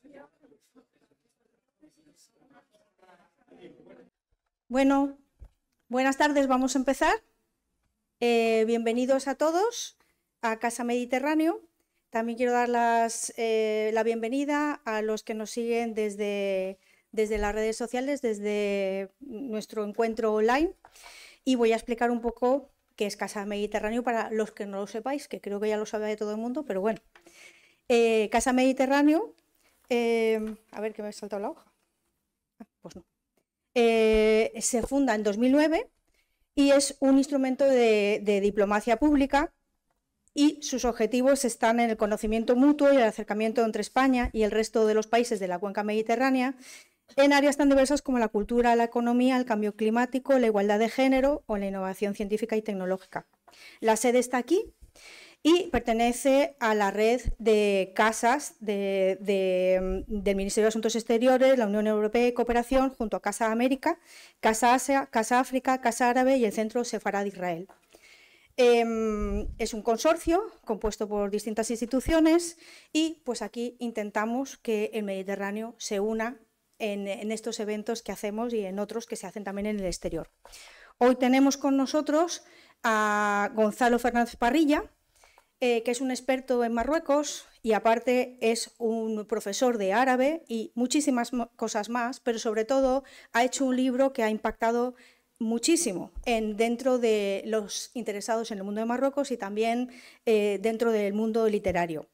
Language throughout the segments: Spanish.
Bueno, buenas tardes, vamos a empezar. Bienvenidos a todos a Casa Mediterráneo. También quiero dar la bienvenida a los que nos siguen desde las redes sociales, desde nuestro encuentro online. Y voy a explicar un poco qué es Casa Mediterráneo para los que no lo sepáis, que creo que ya lo sabe de todo el mundo, pero bueno. Casa Mediterráneo, a ver que me he saltado la hoja. Pues no. Se funda en 2009 y es un instrumento de diplomacia pública, y sus objetivos están en el conocimiento mutuo y el acercamiento entre España y el resto de los países de la cuenca mediterránea en áreas tan diversas como la cultura, la economía, el cambio climático, la igualdad de género o la innovación científica y tecnológica. La sede está aquí y pertenece a la red de casas del Ministerio de Asuntos Exteriores, la Unión Europea y Cooperación, junto a Casa América, Casa Asia, Casa África, Casa Árabe y el Centro Sefarad de Israel. Es un consorcio compuesto por distintas instituciones y pues aquí intentamos que el Mediterráneo se una en estos eventos que hacemos y en otros que se hacen también en el exterior. Hoy tenemos con nosotros a Gonzalo Fernández Parrilla, que es un experto en Marruecos y aparte es un profesor de árabe y muchísimas cosas más, pero sobre todo ha hecho un libro que ha impactado muchísimo dentro de los interesados en el mundo de Marruecos y también dentro del mundo literario.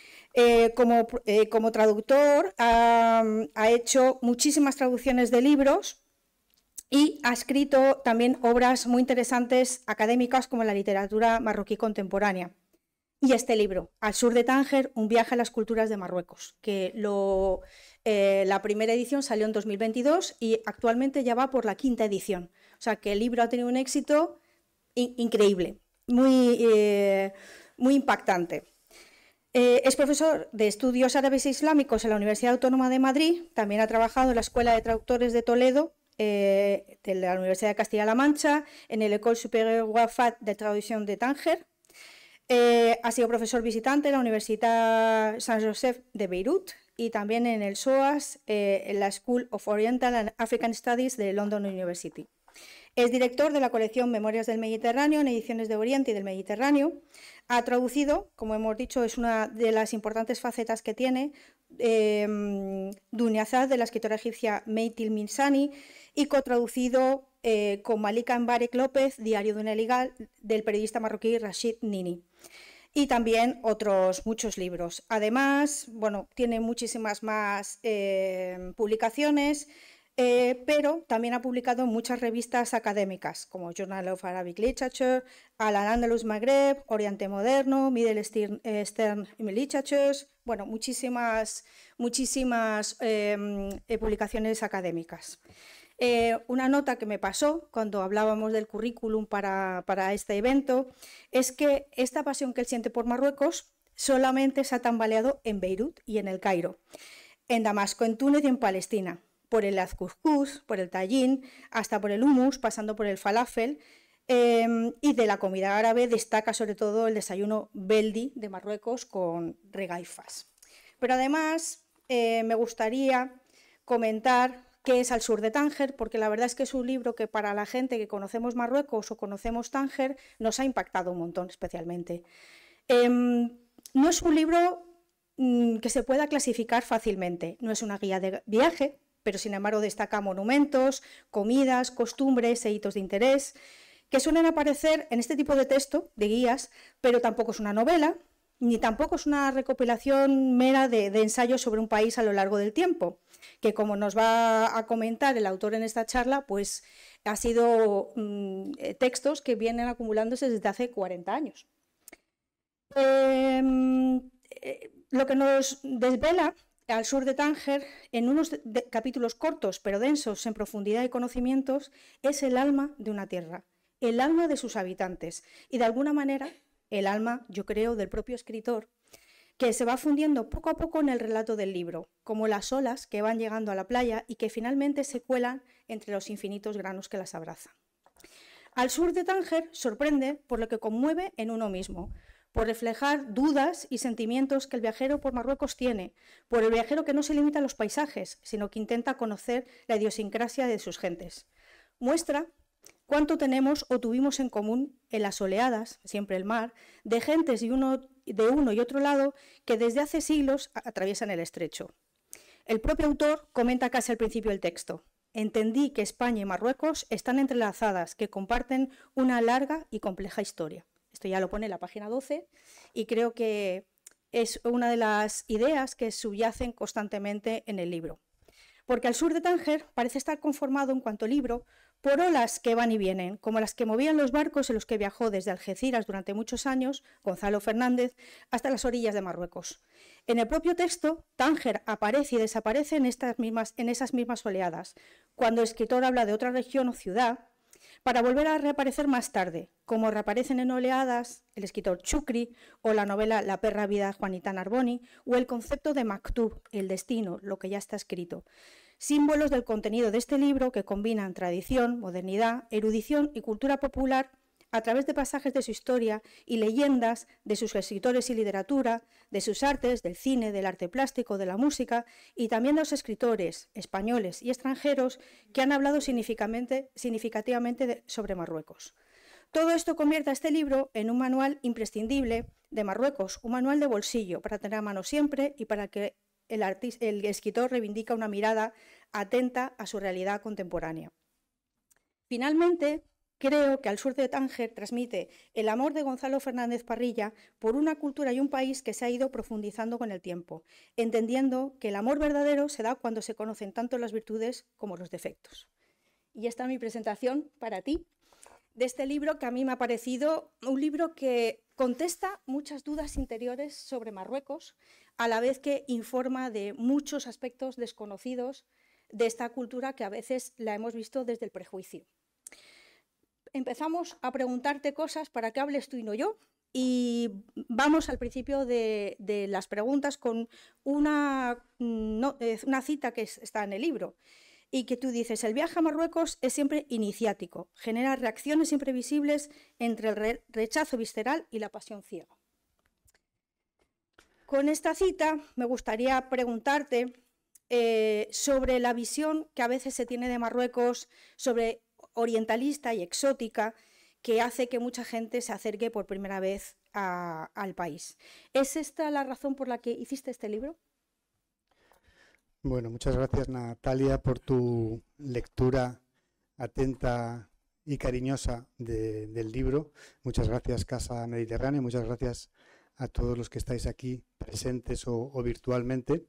Como traductor ha hecho muchísimas traducciones de libros y ha escrito también obras muy interesantes académicas como la literatura marroquí contemporánea. Y este libro, Al sur de Tánger, un viaje a las culturas de Marruecos, que la primera edición salió en 2022 y actualmente ya va por la 5ª edición. O sea que el libro ha tenido un éxito increíble, muy impactante. Es profesor de Estudios Árabes e Islámicos en la Universidad Autónoma de Madrid, también ha trabajado en la Escuela de Traductores de Toledo, de la Universidad de Castilla-La Mancha, en el École Supérieure Wafat de Traducción de Tánger. Ha sido profesor visitante en la Universidad Saint-Joseph de Beirut y también en el SOAS, en la School of Oriental and African Studies de London University. Es director de la colección Memorias del Mediterráneo en ediciones de Oriente y del Mediterráneo. Ha traducido, como hemos dicho, es una de las importantes facetas que tiene, Dunyazad de la escritora egipcia Meitil Minsani y cotraducido con Malika Mbarek López, Diario de una ilegal, del periodista marroquí Rashid Nini. Y también otros muchos libros. Además, bueno, tiene muchísimas más publicaciones, pero también ha publicado en muchas revistas académicas como Journal of Arabic Literature, Al-Andalus Maghreb, Oriente Moderno, Middle Eastern Literatures, bueno, muchísimas publicaciones académicas. Una nota que me pasó cuando hablábamos del currículum para este evento es que esta pasión que él siente por Marruecos solamente se ha tambaleado en Beirut y en el Cairo, en Damasco, en Túnez y en Palestina, por el couscous, por el tajín, hasta por el hummus, pasando por el falafel, y de la comida árabe destaca sobre todo el desayuno beldi de Marruecos con regaifas. Pero además me gustaría comentar qué es Al sur de Tánger, porque la verdad es que es un libro que para la gente que conocemos Marruecos o conocemos Tánger nos ha impactado un montón especialmente. No es un libro que se pueda clasificar fácilmente, no es una guía de viaje, pero sin embargo destaca monumentos, comidas, costumbres e hitos de interés que suelen aparecer en este tipo de texto, de guías, pero tampoco es una novela, ni tampoco es una recopilación mera de ensayos sobre un país a lo largo del tiempo, que como nos va a comentar el autor en esta charla, pues ha sido textos que vienen acumulándose desde hace 40 años. Lo que nos desvela Al sur de Tánger, en unos capítulos cortos pero densos en profundidad y conocimientos, es el alma de una tierra, el alma de sus habitantes y de alguna manera el alma, yo creo, del propio escritor, que se va fundiendo poco a poco en el relato del libro, como las olas que van llegando a la playa y que finalmente se cuelan entre los infinitos granos que las abrazan. Al sur de Tánger sorprende por lo que conmueve en uno mismo, por reflejar dudas y sentimientos que el viajero por Marruecos tiene, por el viajero que no se limita a los paisajes, sino que intenta conocer la idiosincrasia de sus gentes. Muestra cuánto tenemos o tuvimos en común en las oleadas, siempre el mar, de gentes de uno y otro lado que desde hace siglos atraviesan el estrecho. El propio autor comenta casi al principio del texto: entendí que España y Marruecos están entrelazadas, que comparten una larga y compleja historia. Esto ya lo pone en la página 12 y creo que es una de las ideas que subyacen constantemente en el libro. Porque al sur de Tánger parece estar conformado en cuanto libro por olas que van y vienen, como las que movían los barcos en los que viajó desde Algeciras durante muchos años Gonzalo Fernández hasta las orillas de Marruecos. En el propio texto, Tánger aparece y desaparece en esas mismas oleadas, cuando el escritor habla de otra región o ciudad, para volver a reaparecer más tarde, como reaparecen en oleadas el escritor Chucri o la novela La perra vida de Juanita Narboni o el concepto de Maktub, el destino, lo que ya está escrito. Símbolos del contenido de este libro que combinan tradición, modernidad, erudición y cultura popular a través de pasajes de su historia y leyendas de sus escritores y literatura, de sus artes, del cine, del arte plástico, de la música y también de los escritores españoles y extranjeros que han hablado significativamente sobre Marruecos. Todo esto convierte a este libro en un manual imprescindible de Marruecos, un manual de bolsillo para tener a mano siempre y para que el escritor reivindica una mirada atenta a su realidad contemporánea. Finalmente, creo que Al sur de Tánger transmite el amor de Gonzalo Fernández Parrilla por una cultura y un país que se ha ido profundizando con el tiempo, entendiendo que el amor verdadero se da cuando se conocen tanto las virtudes como los defectos. Y esta es mi presentación para ti de este libro, que a mí me ha parecido un libro que contesta muchas dudas interiores sobre Marruecos, a la vez que informa de muchos aspectos desconocidos de esta cultura que a veces la hemos visto desde el prejuicio. Empezamos a preguntarte cosas para que hables tú y no yo, y vamos al principio de las preguntas con una cita que está en el libro y que tú dices: el viaje a Marruecos es siempre iniciático, genera reacciones imprevisibles entre el rechazo visceral y la pasión ciega. Con esta cita me gustaría preguntarte sobre la visión que a veces se tiene de Marruecos, sobre orientalista y exótica, que hace que mucha gente se acerque por primera vez al país. ¿Es esta la razón por la que hiciste este libro? Bueno, muchas gracias, Natalia, por tu lectura atenta y cariñosa del libro. Muchas gracias, Casa Mediterránea, muchas gracias a todos los que estáis aquí presentes o virtualmente.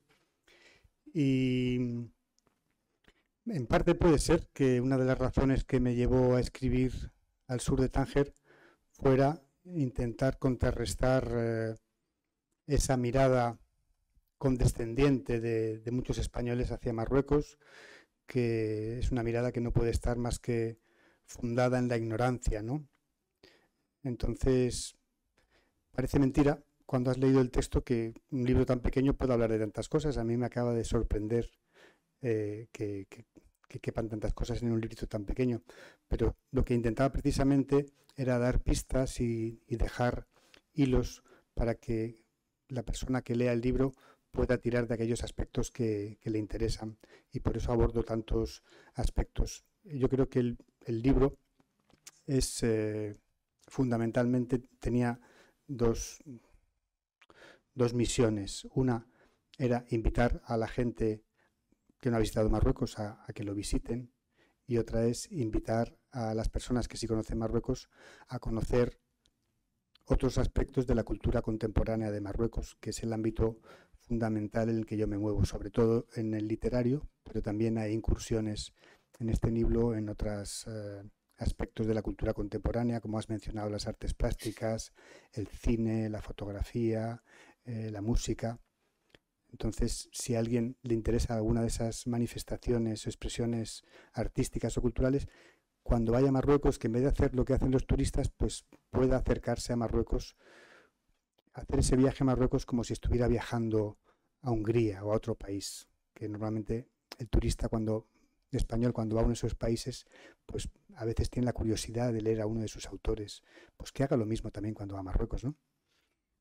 Y en parte puede ser que una de las razones que me llevó a escribir Al sur de Tánger fuera intentar contrarrestar esa mirada condescendiente de muchos españoles hacia Marruecos, que es una mirada que no puede estar más que fundada en la ignorancia, ¿no? Entonces, parece mentira cuando has leído el texto que un libro tan pequeño pueda hablar de tantas cosas. A mí me acaba de sorprender que quepan tantas cosas en un librito tan pequeño, pero lo que intentaba precisamente era dar pistas y dejar hilos para que la persona que lea el libro pueda tirar de aquellos aspectos que le interesan, y por eso abordo tantos aspectos. Yo creo que el libro es fundamentalmente tenía dos misiones. Una era invitar a la gente que no ha visitado Marruecos a que lo visiten, y otra es invitar a las personas que sí conocen Marruecos a conocer otros aspectos de la cultura contemporánea de Marruecos, que es el ámbito fundamental en el que yo me muevo, sobre todo en el literario, pero también hay incursiones en este libro en otros aspectos de la cultura contemporánea, como has mencionado, las artes plásticas, el cine, la fotografía, la música. Entonces, si a alguien le interesa alguna de esas manifestaciones o expresiones artísticas o culturales, cuando vaya a Marruecos, que en vez de hacer lo que hacen los turistas, pues pueda acercarse a Marruecos, hacer ese viaje a Marruecos como si estuviera viajando a Hungría o a otro país, que normalmente el turista español cuando va a uno de esos países, pues a veces tiene la curiosidad de leer a uno de sus autores, pues que haga lo mismo también cuando va a Marruecos, ¿no?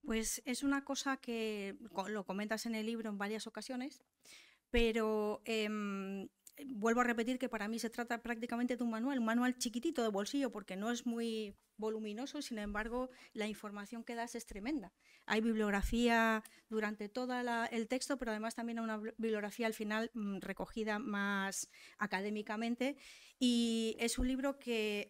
Pues es una cosa que lo comentas en el libro en varias ocasiones, pero vuelvo a repetir que para mí se trata prácticamente de un manual chiquitito de bolsillo, porque no es muy voluminoso, sin embargo, la información que das es tremenda. Hay bibliografía durante todo el texto, pero además también hay una bibliografía al final recogida más académicamente, y es un libro que,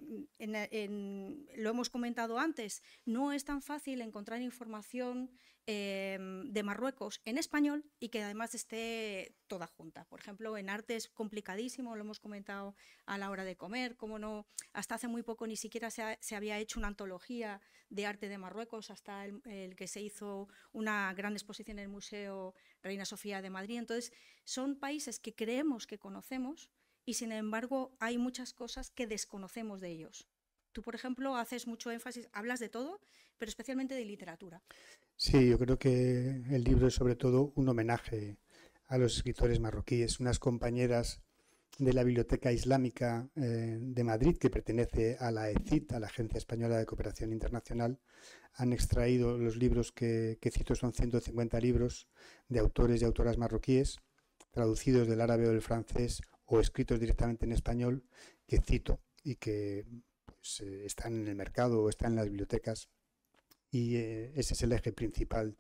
lo hemos comentado antes, no es tan fácil encontrar información de Marruecos en español y que además esté toda junta. Por ejemplo, en arte es complicadísimo, lo hemos comentado a la hora de comer, como no, hasta hace muy poco ni siquiera se había hecho una antología de arte de Marruecos, hasta el que se hizo una gran exposición en el Museo Reina Sofía de Madrid. Entonces, son países que creemos que conocemos y sin embargo hay muchas cosas que desconocemos de ellos. Tú, por ejemplo, haces mucho énfasis, hablas de todo, pero especialmente de literatura. Sí, yo creo que el libro es sobre todo un homenaje a los escritores marroquíes, unas compañeras de la Biblioteca Islámica de Madrid, que pertenece a la ECIT, a la Agencia Española de Cooperación Internacional, han extraído los libros que cito, son 150 libros de autores y autoras marroquíes, traducidos del árabe o del francés o escritos directamente en español, que cito y que pues, están en el mercado o están en las bibliotecas. Y ese es el eje principal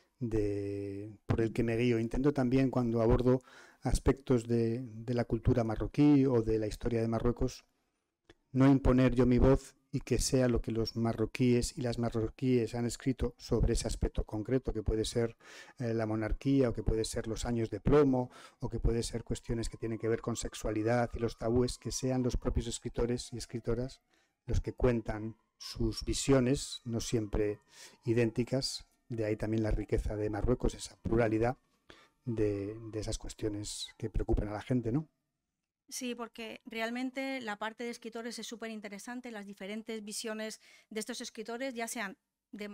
por el que me guío. Intento también, cuando abordo aspectos de la cultura marroquí o de la historia de Marruecos, no imponer yo mi voz y que sea lo que los marroquíes y las marroquíes han escrito sobre ese aspecto concreto, que puede ser la monarquía, o que puede ser los años de plomo, o que puede ser cuestiones que tienen que ver con sexualidad y los tabúes, que sean los propios escritores y escritoras los que cuentan sus visiones, no siempre idénticas. De ahí también la riqueza de Marruecos, esa pluralidad de esas cuestiones que preocupan a la gente, ¿no? Sí, porque realmente la parte de escritores es súper interesante, las diferentes visiones de estos escritores, ya sean de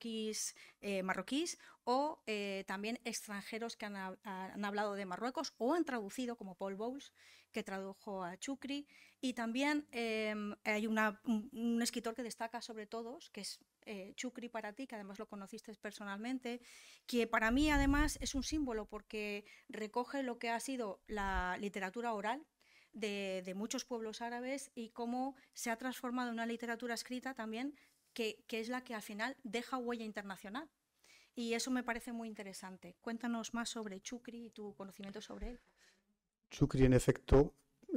marroquíes o también extranjeros que han hablado de Marruecos o han traducido, como Paul Bowles, que tradujo a Chukri. Y también hay un escritor que destaca sobre todos, que es Chukri para ti, que además lo conociste personalmente, que para mí además es un símbolo porque recoge lo que ha sido la literatura oral de muchos pueblos árabes y cómo se ha transformado en una literatura escrita también que es la que al final deja huella internacional. Y eso me parece muy interesante. Cuéntanos más sobre Chukri y tu conocimiento sobre él. Chukri, en efecto,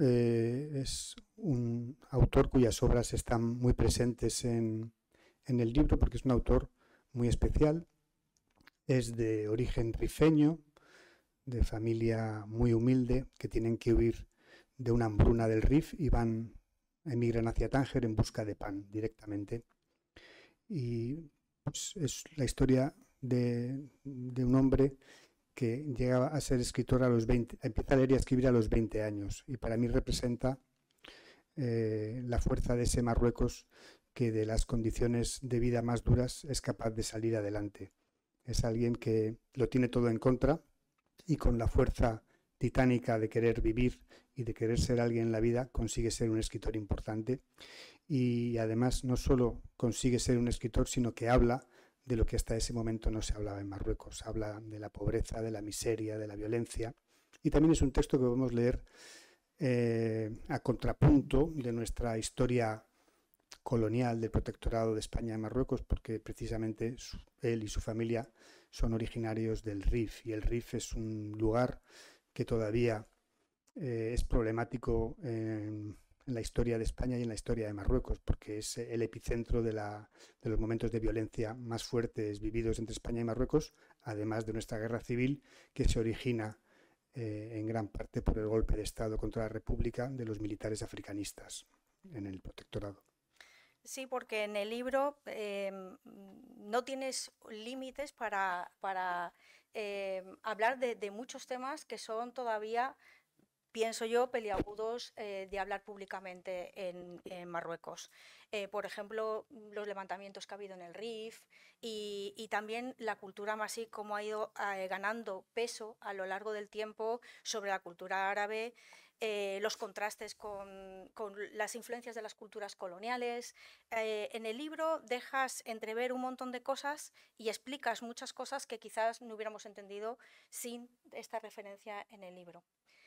es un autor cuyas obras están muy presentes en el libro, porque es un autor muy especial. Es de origen rifeño, de familia muy humilde, que tienen que huir de una hambruna del Rif y emigran hacia Tánger en busca de pan directamente. Y pues, es la historia de un hombre que llega a ser escritor a los 20, empieza a leer y a escribir a los 20 años, y para mí representa la fuerza de ese Marruecos que de las condiciones de vida más duras es capaz de salir adelante. Es alguien que lo tiene todo en contra y con la fuerza titánica de querer vivir y de querer ser alguien en la vida consigue ser un escritor importante, y además no solo consigue ser un escritor, sino que habla de lo que hasta ese momento no se hablaba en Marruecos. Habla de la pobreza, de la miseria, de la violencia, y también es un texto que podemos leer a contrapunto de nuestra historia colonial del protectorado de España en Marruecos, porque precisamente él y su familia son originarios del Rif, y el Rif es un lugar que todavía es problemático en la historia de España y en la historia de Marruecos, porque es el epicentro de los momentos de violencia más fuertes vividos entre España y Marruecos, además de nuestra guerra civil, que se origina en gran parte por el golpe de Estado contra la República de los militares africanistas en el protectorado. Sí, porque en el libro no tienes límites para hablar de muchos temas que son todavía pienso yo, peliagudos de hablar públicamente en Marruecos. Por ejemplo, los levantamientos que ha habido en el Rif y también la cultura masí, cómo ha ido ganando peso a lo largo del tiempo sobre la cultura árabe, los contrastes con las influencias de las culturas coloniales. En el libro dejas entrever un montón de cosas y explicas muchas cosas que quizás no hubiéramos entendido sin esta referencia en el libro.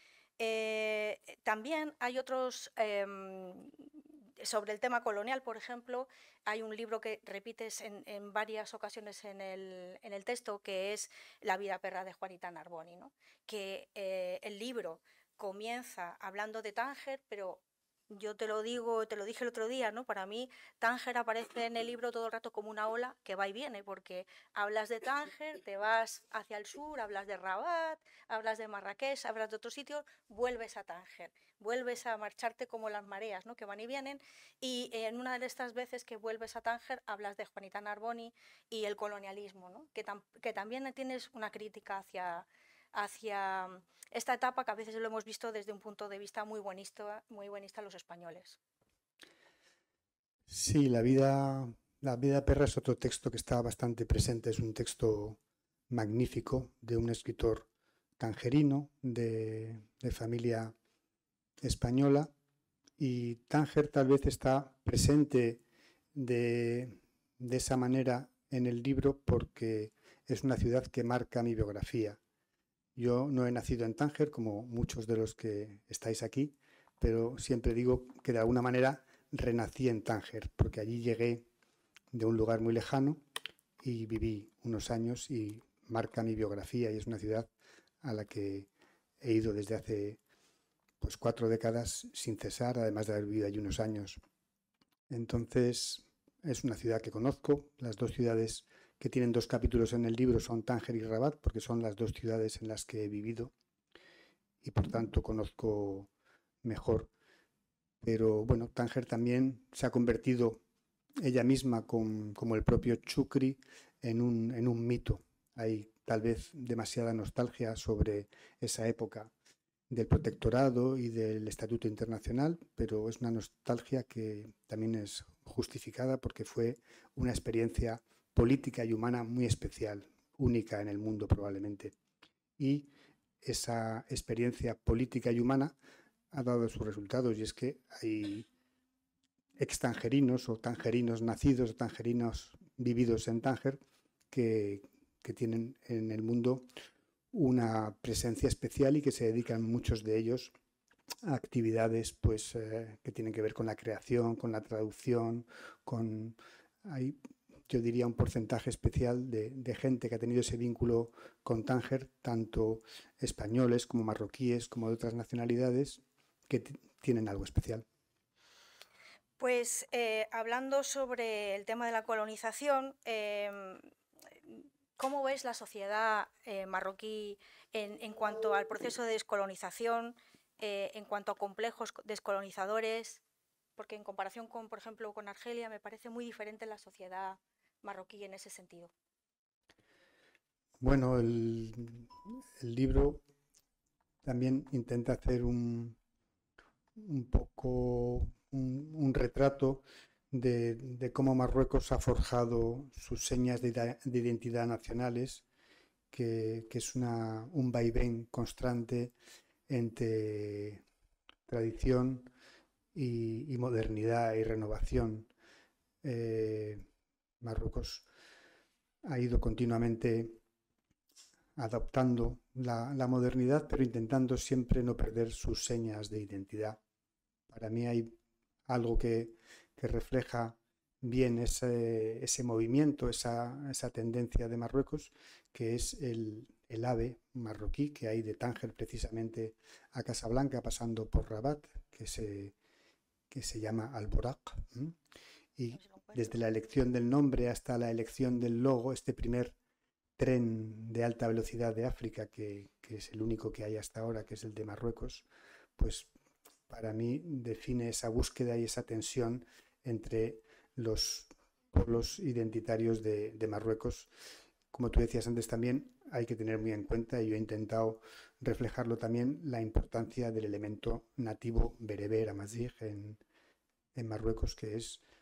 También hay otros, sobre el tema colonial, por ejemplo, hay un libro que repites en varias ocasiones en el texto, que es La vida perra de Juanita Narboni, ¿no? Que el libro comienza hablando de Tánger, pero yo te lo digo, te lo dije el otro día, ¿no? Para mí Tánger aparece en el libro todo el rato como una ola que va y viene, porque hablas de Tánger, te vas hacia el sur, hablas de Rabat, hablas de Marrakech, hablas de otro sitio, vuelves a Tánger, vuelves a marcharte como las mareas, ¿no? Que van y vienen, y en una de estas veces que vuelves a Tánger hablas de Juanita Narboni y el colonialismo, ¿no? Que también tienes una crítica hacia esta etapa que a veces lo hemos visto desde un punto de vista muy buenista los españoles. Sí, la vida perra es otro texto que está bastante presente. Es un texto magnífico de un escritor tangerino de familia española, y Tánger tal vez está presente de esa manera en el libro porque es una ciudad que marca mi biografía. Yo no he nacido en Tánger como muchos de los que estáis aquí, pero siempre digo que de alguna manera renací en Tánger, porque allí llegué de un lugar muy lejano y viví unos años y marca mi biografía, y es una ciudad a la que he ido desde hace pues 4 décadas sin cesar, además de haber vivido allí unos años. Entonces es una ciudad que conozco. Las dos ciudades que tienen 2 capítulos en el libro son Tánger y Rabat, porque son las 2 ciudades en las que he vivido y por tanto conozco mejor. Pero bueno, Tánger también se ha convertido ella misma, como el propio Chucri, en un mito. Hay tal vez demasiada nostalgia sobre esa época del protectorado y del estatuto internacional, pero es una nostalgia que también es justificada porque fue una experiencia política y humana muy especial, única en el mundo probablemente. Y esa experiencia política y humana ha dado sus resultados, y es que hay extangerinos o tangerinos nacidos o tangerinos vividos en Tánger que tienen en el mundo una presencia especial y que se dedican muchos de ellos a actividades pues, que tienen que ver con la creación, con la traducción, hay, yo diría, un porcentaje especial de gente que ha tenido ese vínculo con Tánger, tanto españoles como marroquíes como de otras nacionalidades, que tienen algo especial. Pues hablando sobre el tema de la colonización, ¿cómo ves la sociedad marroquí en cuanto al proceso de descolonización, en cuanto a complejos descolonizadores? Porque en comparación con, por ejemplo, con Argelia, me parece muy diferente la sociedad marroquí en ese sentido. Bueno, el libro también intenta hacer un poco un retrato de cómo Marruecos ha forjado sus señas de identidad nacionales, que es un vaivén constante entre tradición y modernidad y renovación. Marruecos ha ido continuamente adoptando la modernidad, pero intentando siempre no perder sus señas de identidad. Para mí hay algo que refleja bien ese movimiento, esa tendencia de Marruecos, que es el ave marroquí que hay de Tánger precisamente a Casablanca, pasando por Rabat, que se llama Alboraq. Y desde la elección del nombre hasta la elección del logo, este primer tren de alta velocidad de África, que es el único que hay hasta ahora, que es el de Marruecos, pues para mí define esa búsqueda y esa tensión entre los pueblos identitarios de Marruecos. Como tú decías antes también, hay que tener muy en cuenta, y yo he intentado reflejarlo también la importancia del elemento nativo bereber amazigh en Marruecos, que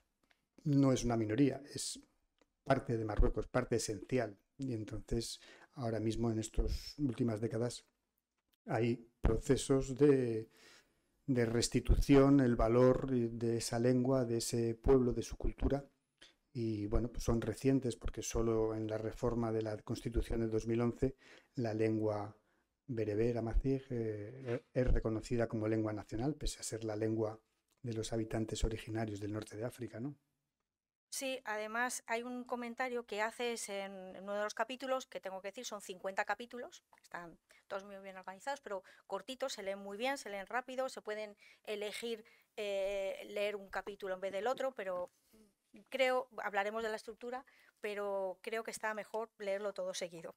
no es una minoría, es parte de Marruecos, parte esencial. Y entonces, ahora mismo, en estas últimas décadas, hay procesos de restitución, el valor de esa lengua, de ese pueblo, de su cultura. Y bueno, pues son recientes, porque solo en la reforma de la Constitución del 2011 la lengua bereber amazigh es reconocida como lengua nacional, pese a ser la lengua de los habitantes originarios del norte de África, ¿no? Sí, además hay un comentario que haces en uno de los capítulos, que tengo que decir, son 50 capítulos, están todos muy bien organizados, pero cortitos, se leen muy bien, se leen rápido, se pueden elegir leer un capítulo en vez del otro, pero creo, hablaremos de la estructura, pero creo que está mejor leerlo todo seguido.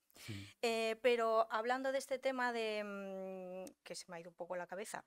Pero hablando de este tema que se me ha ido un poco la cabeza,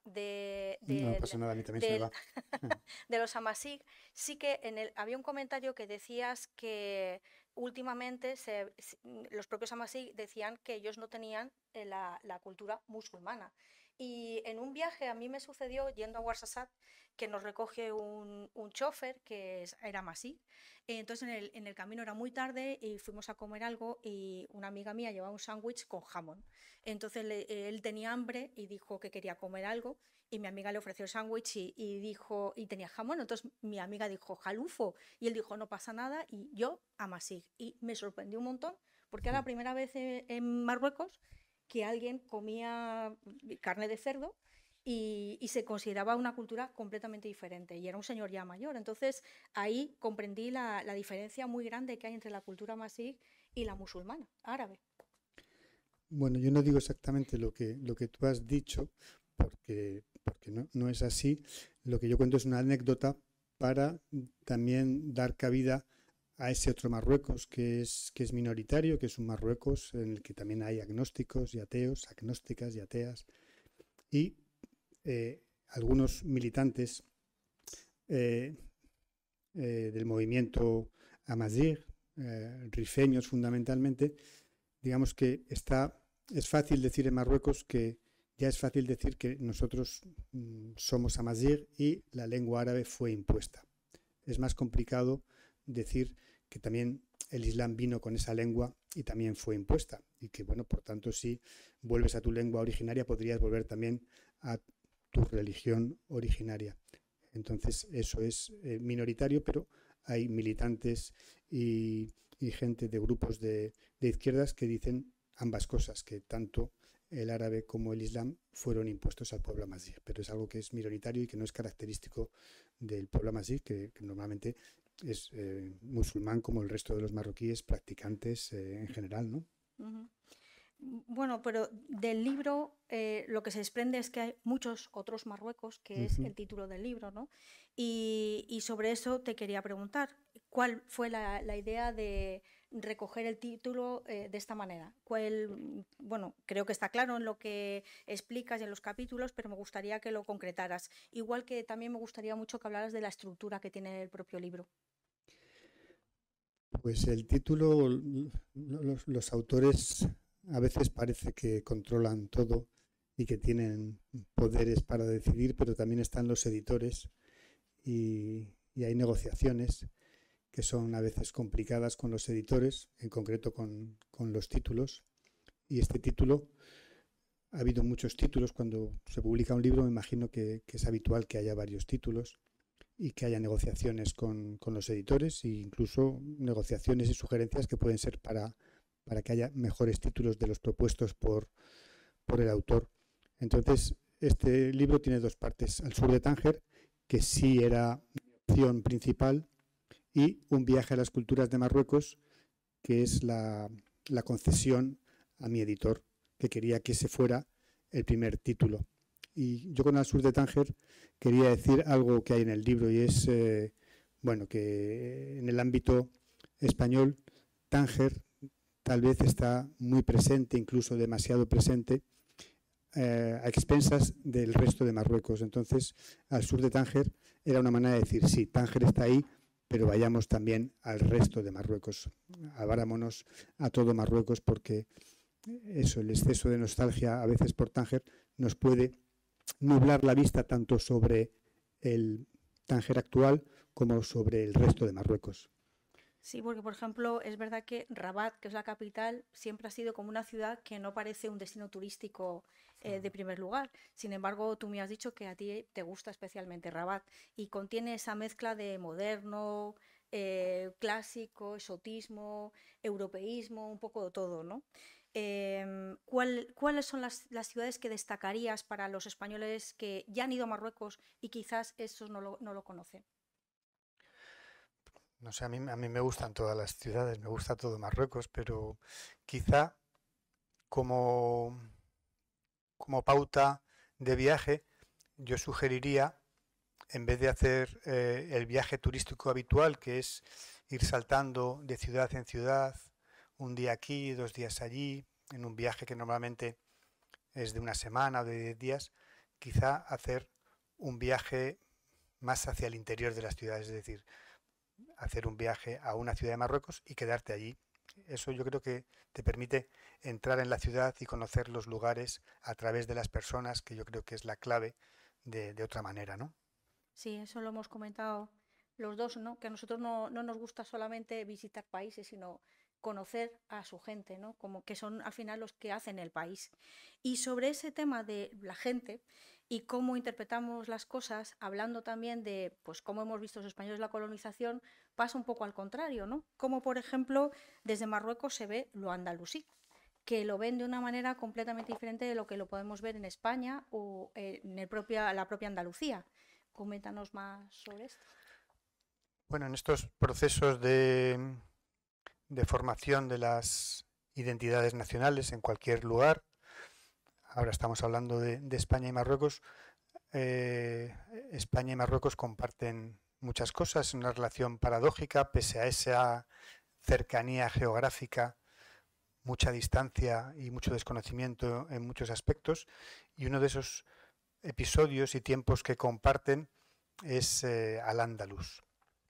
No pasa nada, a mí también se me va. de los amazigh, sí que había un comentario que decías que últimamente los propios amazigh decían que ellos no tenían la cultura musulmana. Y en un viaje a mí me sucedió yendo a Ouarzazate que nos recoge un chofer que era amazigh. Entonces en el camino era muy tarde y fuimos a comer algo y una amiga mía llevaba un sándwich con jamón. Entonces él tenía hambre y dijo que quería comer algo y mi amiga le ofreció el sándwich y tenía jamón. Entonces mi amiga dijo jalufo y él dijo no pasa nada y yo amazigh. Y me sorprendió un montón porque era la primera vez en Marruecos que alguien comía carne de cerdo y se consideraba una cultura completamente diferente y era un señor ya mayor. Entonces ahí comprendí la diferencia muy grande que hay entre la cultura amazigh y la musulmana, árabe. Bueno, yo no digo exactamente lo que tú has dicho, porque no es así. Lo que yo cuento es una anécdota para también dar cabida a ese otro Marruecos que es minoritario, que es un Marruecos en el que también hay agnósticos y ateos, agnósticas y ateas, y algunos militantes del movimiento amazigh, rifeños fundamentalmente. Digamos que es fácil decir en Marruecos que ya es fácil decir que nosotros somos amazigh y la lengua árabe fue impuesta. Es más complicado decir que también el Islam vino con esa lengua y también fue impuesta. Y que, bueno, por tanto, si vuelves a tu lengua originaria, podrías volver también a tu religión originaria. Entonces, eso es minoritario, pero hay militantes y gente de grupos de izquierdas que dicen ambas cosas, que tanto el árabe como el islam fueron impuestos al pueblo amazigh, pero es algo que es minoritario y que no es característico del pueblo amazigh, que normalmente es musulmán como el resto de los marroquíes practicantes en general, ¿no? Uh-huh. Bueno, pero del libro lo que se desprende es que hay muchos otros Marruecos, que es el título del libro, ¿no? Y sobre eso te quería preguntar, ¿cuál fue la idea de recoger el título de esta manera? Bueno, creo que está claro en lo que explicas y en los capítulos, pero me gustaría que lo concretaras. Igual que también me gustaría mucho que hablaras de la estructura que tiene el propio libro. Pues el título, los autores a veces parece que controlan todo y que tienen poderes para decidir, pero también están los editores y hay negociaciones que son a veces complicadas con los editores, en concreto con los títulos. Y este título, ha habido muchos títulos. Cuando se publica un libro, me imagino que es habitual que haya varios títulos y que haya negociaciones con los editores e incluso negociaciones y sugerencias que pueden ser para que haya mejores títulos de los propuestos por el autor. Entonces, este libro tiene dos partes: Al sur de Tánger, que sí era mi opción principal, y Un viaje a las culturas de Marruecos, que es la concesión a mi editor, que quería que ese fuera el primer título. Y yo con Al sur de Tánger quería decir algo que hay en el libro, y es bueno, que en el ámbito español Tánger tal vez está muy presente, incluso demasiado presente, a expensas del resto de Marruecos. Entonces, Al sur de Tánger era una manera de decir, sí, Tánger está ahí, pero vayamos también al resto de Marruecos, abrámonos a todo Marruecos, porque eso, el exceso de nostalgia a veces por Tánger nos puede nublar la vista tanto sobre el Tánger actual como sobre el resto de Marruecos. Sí, porque por ejemplo es verdad que Rabat, que es la capital, siempre ha sido como una ciudad que no parece un destino turístico de primer lugar. Sin embargo, tú me has dicho que a ti te gusta especialmente Rabat y contiene esa mezcla de moderno, clásico, exotismo, europeísmo, un poco de todo, ¿no? ¿Cuáles son las ciudades que destacarías para los españoles que ya han ido a Marruecos y quizás esos no lo conocen? No sé, a mí me gustan todas las ciudades, me gusta todo Marruecos, pero quizá como, como pauta de viaje, yo sugeriría, en vez de hacer el viaje turístico habitual, que es ir saltando de ciudad en ciudad, un día aquí, 2 días allí, en un viaje que normalmente es de una semana o de 10 días, quizá hacer un viaje más hacia el interior de las ciudades, es decir, hacer un viaje a una ciudad de Marruecos y quedarte allí. Eso yo creo que te permite entrar en la ciudad y conocer los lugares a través de las personas, que yo creo que es la clave de otra manera, ¿no? Sí, eso lo hemos comentado los dos, ¿no? Que a nosotros no nos gusta solamente visitar países, sino conocer a su gente, ¿no? Como que son al final los que hacen el país. Y sobre ese tema de la gente y cómo interpretamos las cosas, hablando también de pues cómo hemos visto los españoles la colonización, pasa un poco al contrario, ¿no? Como por ejemplo, desde Marruecos se ve lo andalusí, que lo ven de una manera completamente diferente de lo que lo podemos ver en España o en la propia Andalucía. Coméntanos más sobre esto. Bueno, en estos procesos de formación de las identidades nacionales en cualquier lugar, ahora estamos hablando de España y Marruecos, España y Marruecos comparten muchas cosas, una relación paradójica, pese a esa cercanía geográfica, mucha distancia y mucho desconocimiento en muchos aspectos, y uno de esos episodios y tiempos que comparten es Al-Ándalus.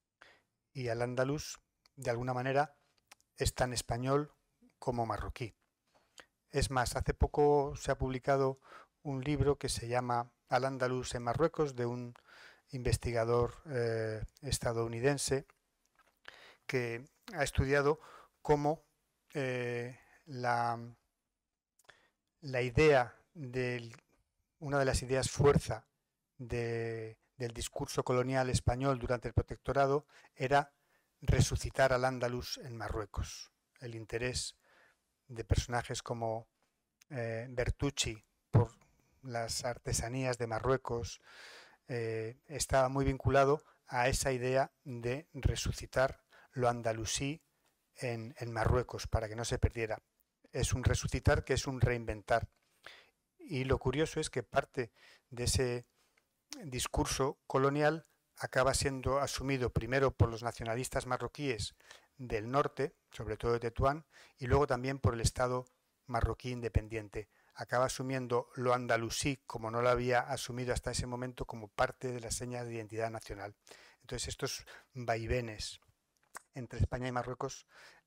Y Al-Ándalus, de alguna manera, es tan español como marroquí. Es más, hace poco se ha publicado un libro que se llama Al-Ándalus en Marruecos, de un investigador estadounidense que ha estudiado cómo la, la idea una de las ideas fuerza del discurso colonial español durante el protectorado era resucitar al Andalus en Marruecos. El interés de personajes como Bertucci por las artesanías de Marruecos estaba muy vinculado a esa idea de resucitar lo andalusí en Marruecos para que no se perdiera. Es un resucitar que es un reinventar. Y lo curioso es que parte de ese discurso colonial acaba siendo asumido primero por los nacionalistas marroquíes del norte, sobre todo de Tetuán, y luego también por el Estado marroquí independiente. Acaba asumiendo lo andalusí, como no lo había asumido hasta ese momento, como parte de las señas de identidad nacional. Entonces estos vaivenes entre España y Marruecos,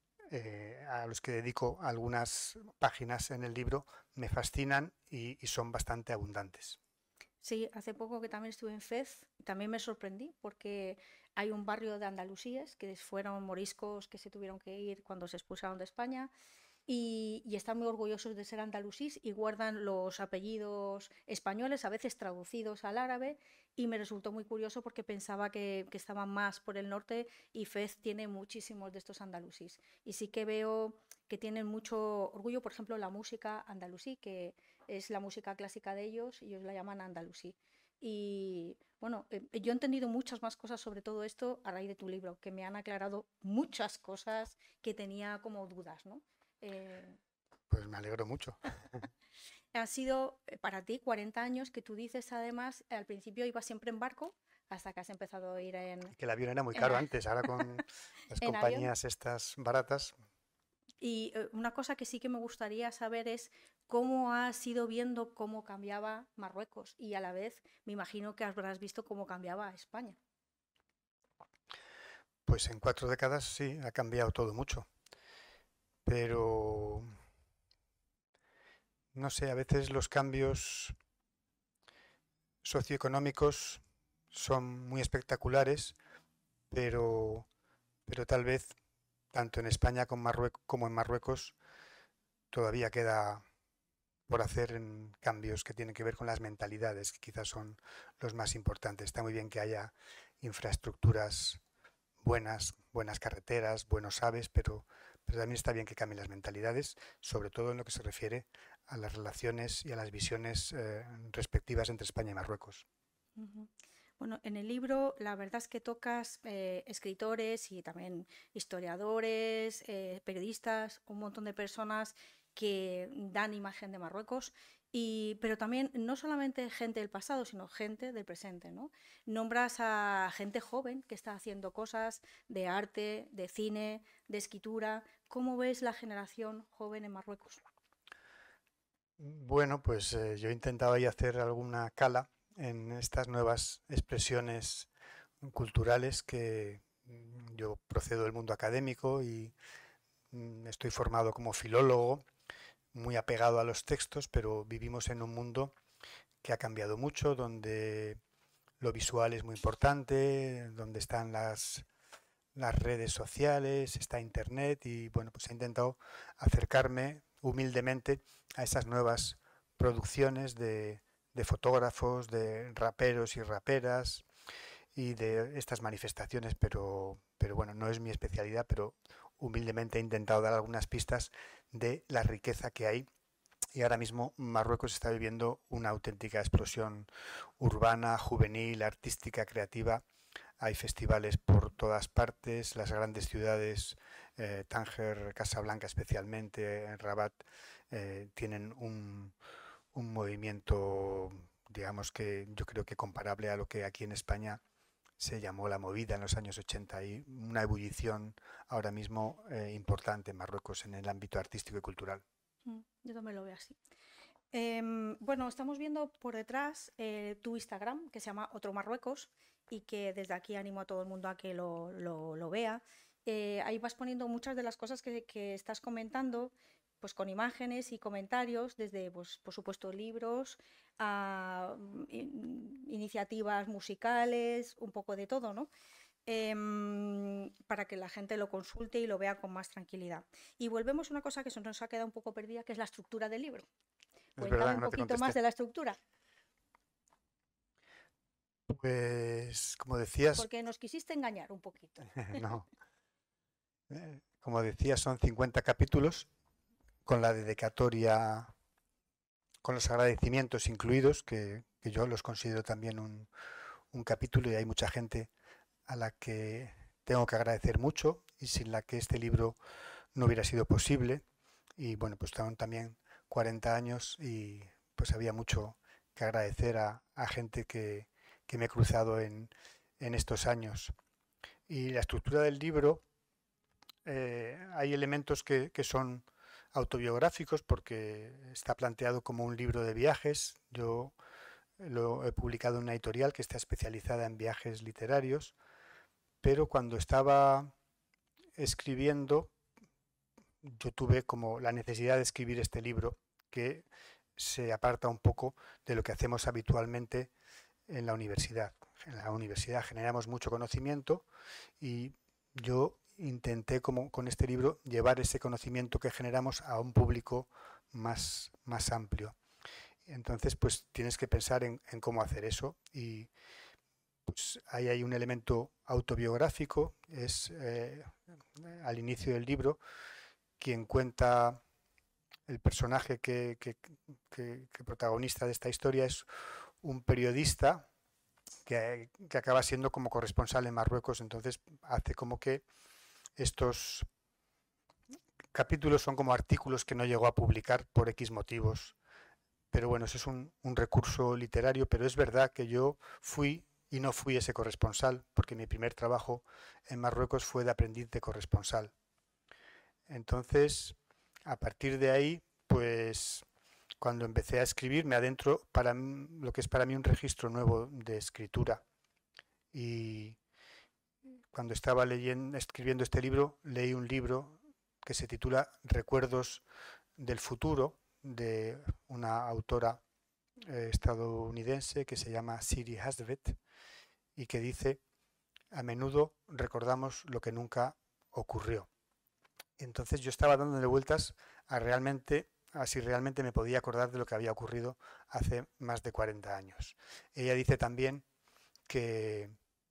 a los que dedico algunas páginas en el libro, me fascinan y son bastante abundantes. Sí, hace poco que también estuve en Fez, también me sorprendí porque hay un barrio de andalusíes que fueron moriscos que se tuvieron que ir cuando se expulsaron de España y están muy orgullosos de ser andalusíes y guardan los apellidos españoles, a veces traducidos al árabe, y me resultó muy curioso porque pensaba que estaban más por el norte y Fez tiene muchísimos de estos andalusíes. Y sí que veo que tienen mucho orgullo, por ejemplo, la música andalusí, que es la música clásica de ellos, y ellos la llaman andalusí. Y bueno, yo he entendido muchas más cosas sobre todo esto a raíz de tu libro, que me han aclarado muchas cosas que tenía como dudas, ¿no? Eh, Pues me alegro mucho. Han sido para ti 40 años que tú dices además, al principio ibas siempre en barco hasta que has empezado a ir Que el avión era muy en, caro antes, ahora con las en avión. compañías estas baratas. Y una cosa que sí que me gustaría saber es cómo has ido viendo cómo cambiaba Marruecos y a la vez me imagino que habrás visto cómo cambiaba España. Pues en 4 décadas sí, ha cambiado todo mucho. Pero No sé, a veces los cambios socioeconómicos son muy espectaculares, pero, pero tal vez tanto en España como en Marruecos todavía queda por hacer en cambios que tienen que ver con las mentalidades, que quizás son los más importantes. Está muy bien que haya infraestructuras buenas carreteras, buenos aves, pero también está bien que cambien las mentalidades, sobre todo en lo que se refiere a las relaciones y a las visiones respectivas entre España y Marruecos. Ujú. Bueno, en el libro la verdad es que tocas escritores y también historiadores, periodistas, un montón de personas que dan imagen de Marruecos, pero también no solamente gente del pasado, sino gente del presente, ¿no? Nombras a gente joven que está haciendo cosas de arte, de cine, de escritura. ¿Cómo ves la generación joven en Marruecos? Bueno, pues yo intentaba ahí hacer alguna cala en estas nuevas expresiones culturales que yo procedo del mundo académico y estoy formado como filólogo, muy apegado a los textos, pero vivimos en un mundo que ha cambiado mucho, donde lo visual es muy importante, donde están las redes sociales, está Internet y bueno, pues he intentado acercarme humildemente a esas nuevas producciones de fotógrafos, de raperos y raperas y de estas manifestaciones, pero bueno, no es mi especialidad, pero humildemente he intentado dar algunas pistas de la riqueza que hay y ahora mismo Marruecos está viviendo una auténtica explosión urbana, juvenil, artística, creativa. Hay festivales por todas partes, las grandes ciudades, Tánger, Casablanca especialmente, Rabat, tienen un movimiento, digamos que yo creo que comparable a lo que aquí en España se llamó la movida en los años 80 y una ebullición ahora mismo importante en Marruecos en el ámbito artístico y cultural. Yo también lo veo así. Bueno, estamos viendo por detrás tu Instagram, que se llama Otro Marruecos, y que desde aquí animo a todo el mundo a que lo vea. Ahí vas poniendo muchas de las cosas que estás comentando, pues con imágenes y comentarios, desde, pues, por supuesto, libros, a iniciativas musicales, un poco de todo, ¿no? Para que la gente lo consulte y lo vea con más tranquilidad. Y volvemos a una cosa que se nos ha quedado un poco perdida, que es la estructura del libro. Es Cuéntame verdad un que no te poquito más contesté. de la estructura, Pues como decías, porque nos quisiste engañar un poquito. no, como decías son 50 capítulos con la dedicatoria, con los agradecimientos incluidos, que yo los considero también un capítulo y hay mucha gente a la que tengo que agradecer mucho y sin la que este libro no hubiera sido posible. Y bueno, pues estaban también 40 años y pues había mucho que agradecer a gente que me he cruzado en estos años. Y la estructura del libro, hay elementos que son autobiográficos porque está planteado como un libro de viajes. Yo lo he publicado en una editorial que está especializada en viajes literarios, pero cuando estaba escribiendo yo tuve como la necesidad de escribir este libro que se aparta un poco de lo que hacemos habitualmente en la universidad. En la universidad generamos mucho conocimiento y yo intenté como con este libro llevar ese conocimiento que generamos a un público más amplio. Entonces pues tienes que pensar en cómo hacer eso y pues ahí hay un elemento autobiográfico, es al inicio del libro quien cuenta el personaje que protagonista de esta historia es un periodista que acaba siendo como corresponsal en Marruecos, entonces hace como que estos capítulos son como artículos que no llegó a publicar por X motivos. Pero bueno, eso es un recurso literario, pero es verdad que yo fui y no fui ese corresponsal, porque mi primer trabajo en Marruecos fue de aprendiz de corresponsal. Entonces, a partir de ahí, pues cuando empecé a escribir me adentro para lo que es para mí un registro nuevo de escritura. Y cuando estaba escribiendo este libro, leí un libro que se titula Recuerdos del futuro, de una autora estadounidense que se llama Siri Hasvet y que dice: a menudo recordamos lo que nunca ocurrió. Entonces yo estaba dándole vueltas a si realmente me podía acordar de lo que había ocurrido hace más de 40 años. Ella dice también que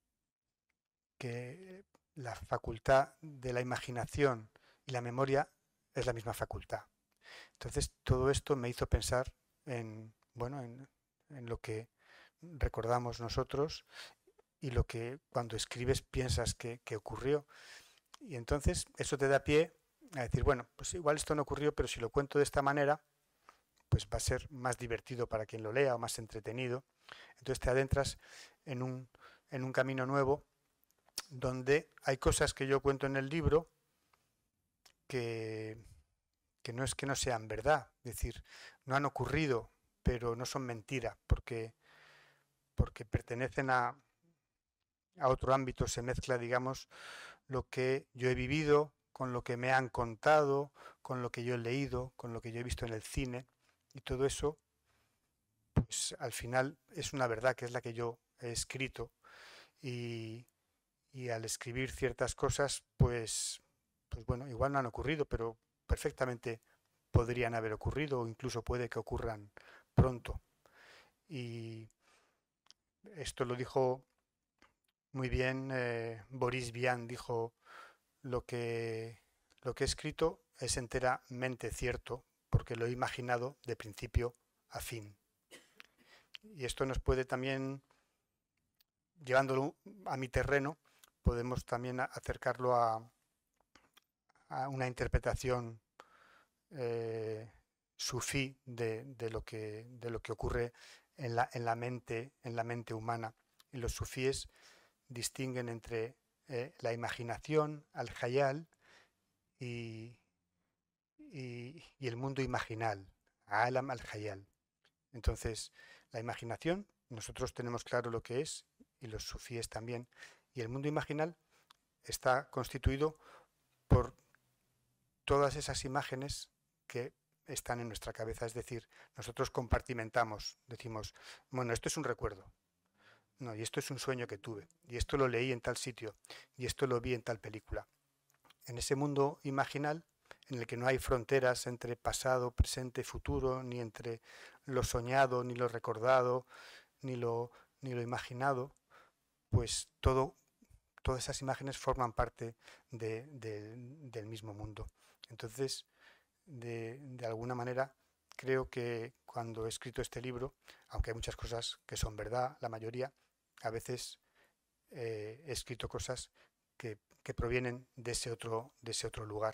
la facultad de la imaginación y la memoria es la misma facultad. Entonces todo esto me hizo pensar en lo que recordamos nosotros y lo que cuando escribes piensas que ocurrió. Y entonces eso te da pie a decir, bueno, pues igual esto no ocurrió, pero si lo cuento de esta manera, pues va a ser más divertido para quien lo lea o más entretenido. Entonces te adentras en un camino nuevo donde hay cosas que yo cuento en el libro que no es que no sean verdad, es decir, no han ocurrido, pero no son mentira, porque pertenecen a otro ámbito, se mezcla, digamos, lo que yo he vivido con lo que me han contado, con lo que yo he leído, con lo que yo he visto en el cine, y todo eso, pues al final es una verdad que es la que yo he escrito, y al escribir ciertas cosas, pues bueno, igual no han ocurrido, pero perfectamente podrían haber ocurrido o incluso puede que ocurran pronto. Y esto lo dijo muy bien Boris Vian, dijo: lo que he escrito es enteramente cierto porque lo he imaginado de principio a fin. Y esto nos puede también, llevándolo a mi terreno, podemos también acercarlo a una interpretación sufí de lo que ocurre en la mente humana. Y los sufíes distinguen entre la imaginación, al khayal, y el mundo imaginal, alam al khayal. Entonces, la imaginación, nosotros tenemos claro lo que es, y los sufíes también, y el mundo imaginal está constituido por todas esas imágenes que están en nuestra cabeza, es decir, nosotros compartimentamos, decimos, bueno, esto es un recuerdo, no, y esto es un sueño que tuve, y esto lo leí en tal sitio, y esto lo vi en tal película. En ese mundo imaginal, en el que no hay fronteras entre pasado, presente, futuro, ni entre lo soñado, ni lo recordado, ni lo imaginado, pues todas esas imágenes forman parte del mismo mundo. Entonces, de alguna manera, creo que cuando he escrito este libro, aunque hay muchas cosas que son verdad, la mayoría, a veces he escrito cosas que provienen de ese otro lugar.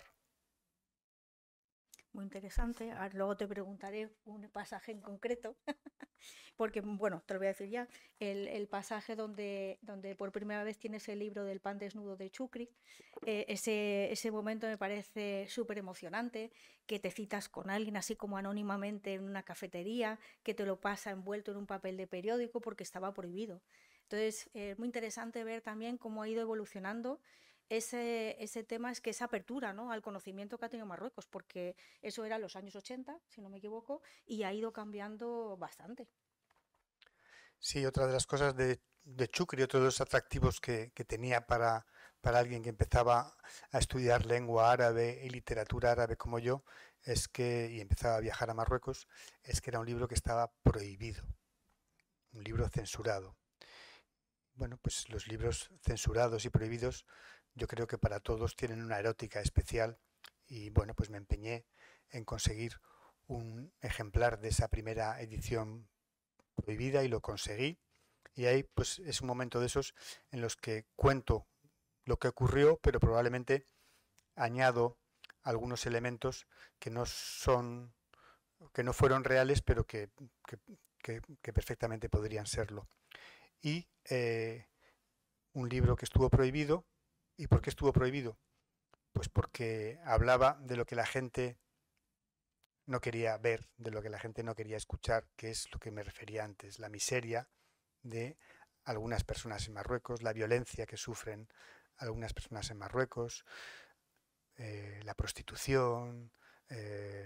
Muy interesante. Ahora, luego te preguntaré un pasaje en concreto, porque, bueno, te lo voy a decir ya, el pasaje donde por primera vez tienes el libro del pan desnudo de Chukri, ese momento me parece súper emocionante, que te citas con alguien así como anónimamente en una cafetería, que te lo pasa envuelto en un papel de periódico porque estaba prohibido. Entonces, es muy interesante ver también cómo ha ido evolucionando ese tema, es que esa apertura, ¿no?, al conocimiento que ha tenido Marruecos, porque eso era en los años 80, si no me equivoco, y ha ido cambiando bastante. Sí, otra de las cosas de Chucri, otro de los atractivos que tenía para alguien que empezaba a estudiar lengua árabe y literatura árabe como yo, y empezaba a viajar a Marruecos, es que era un libro que estaba prohibido, un libro censurado. Bueno, pues los libros censurados y prohibidos yo creo que para todos tienen una erótica especial y bueno, pues me empeñé en conseguir un ejemplar de esa primera edición prohibida y lo conseguí. Y ahí pues es un momento de esos en los que cuento lo que ocurrió, pero probablemente añado algunos elementos que no fueron reales, pero que perfectamente podrían serlo. Y un libro que estuvo prohibido. ¿Y por qué estuvo prohibido? Pues porque hablaba de lo que la gente no quería ver, de lo que la gente no quería escuchar, que es lo que me refería antes, la miseria de algunas personas en Marruecos, la violencia que sufren algunas personas en Marruecos, la prostitución,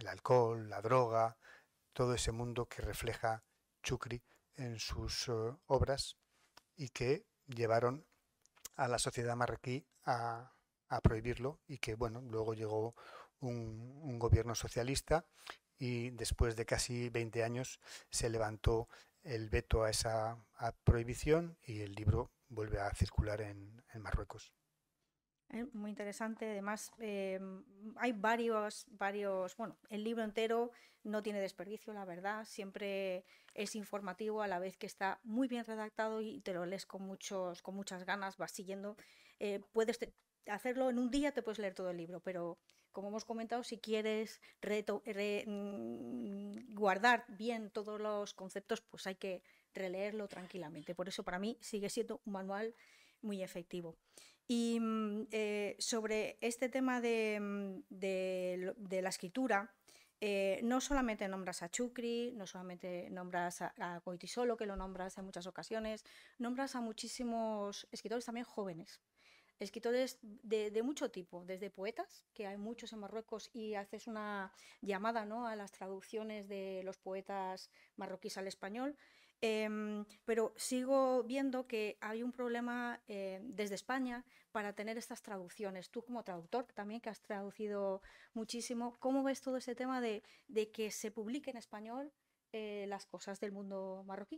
el alcohol, la droga, todo ese mundo que refleja Chukri en sus obras y que llevaron a la sociedad marroquí a prohibirlo y que, bueno, luego llegó un gobierno socialista y después de casi 20 años se levantó el veto a esa prohibición y el libro vuelve a circular en Marruecos. Muy interesante. Además, hay bueno, el libro entero no tiene desperdicio, la verdad. Siempre es informativo a la vez que está muy bien redactado y te lo lees con muchas ganas, vas siguiendo. Puedes hacerlo en un día, te puedes leer todo el libro, pero como hemos comentado, si quieres guardar bien todos los conceptos, pues hay que releerlo tranquilamente. Por eso para mí sigue siendo un manual muy efectivo. Y sobre este tema de la escritura, no solamente nombras a Chukri, no solamente nombras a Goitisolo, que lo nombras en muchas ocasiones, nombras a muchísimos escritores también jóvenes, escritores de mucho tipo, desde poetas, que hay muchos en Marruecos, y haces una llamada, ¿no?, a las traducciones de los poetas marroquíes al español. Pero sigo viendo que hay un problema desde España para tener estas traducciones. Tú como traductor también, que has traducido muchísimo, ¿cómo ves todo ese tema de que se publique en español las cosas del mundo marroquí?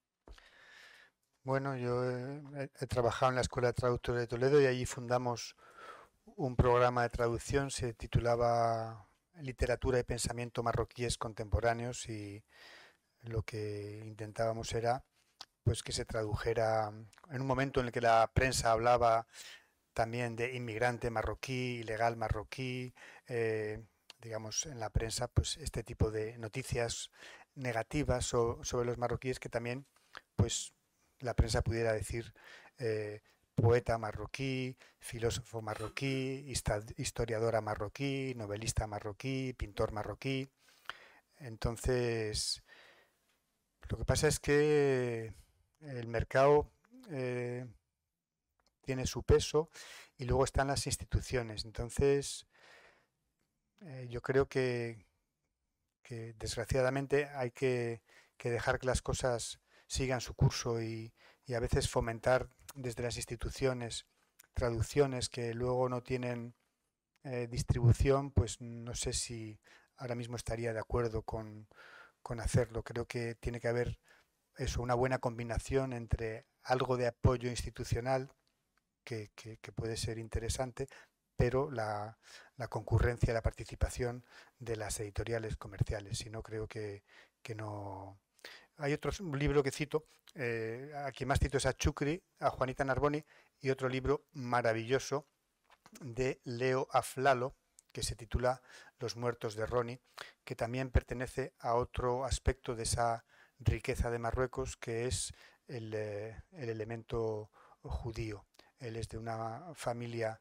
Bueno, yo he trabajado en la Escuela de Traductores de Toledo y allí fundamos un programa de traducción, se titulaba Literatura y Pensamiento Marroquíes Contemporáneos y lo que intentábamos era pues que se tradujera en un momento en el que la prensa hablaba también de inmigrante marroquí, ilegal marroquí, digamos en la prensa pues este tipo de noticias negativas sobre los marroquíes que también pues la prensa pudiera decir poeta marroquí, filósofo marroquí, historiadora marroquí, novelista marroquí, pintor marroquí. Entonces, lo que pasa es que el mercado eh, tiene su peso y luego están las instituciones. Entonces, yo creo que desgraciadamente hay que dejar que las cosas sigan su curso y a veces fomentar desde las instituciones traducciones que luego no tienen distribución, pues no sé si ahora mismo estaría de acuerdo con hacerlo. Creo que tiene que haber eso, una buena combinación entre algo de apoyo institucional que puede ser interesante, pero la concurrencia, la participación de las editoriales comerciales. Si no, creo que no. Hay un libro que cito, a quien más cito es a Chukri, a Juanita Narboni, y otro libro maravilloso de Leo Aflalo, que se titula Los muertos de Roni, que también pertenece a otro aspecto de esa riqueza de Marruecos, que es el elemento judío. Él es de una familia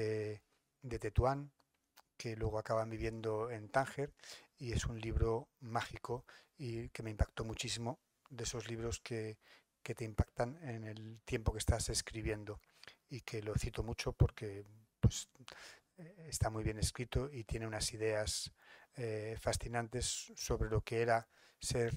de Tetuán, que luego acaban viviendo en Tánger, y es un libro mágico y que me impactó muchísimo, de esos libros que te impactan en el tiempo que estás escribiendo, y que lo cito mucho porque pues, está muy bien escrito y tiene unas ideas fascinantes sobre lo que era ser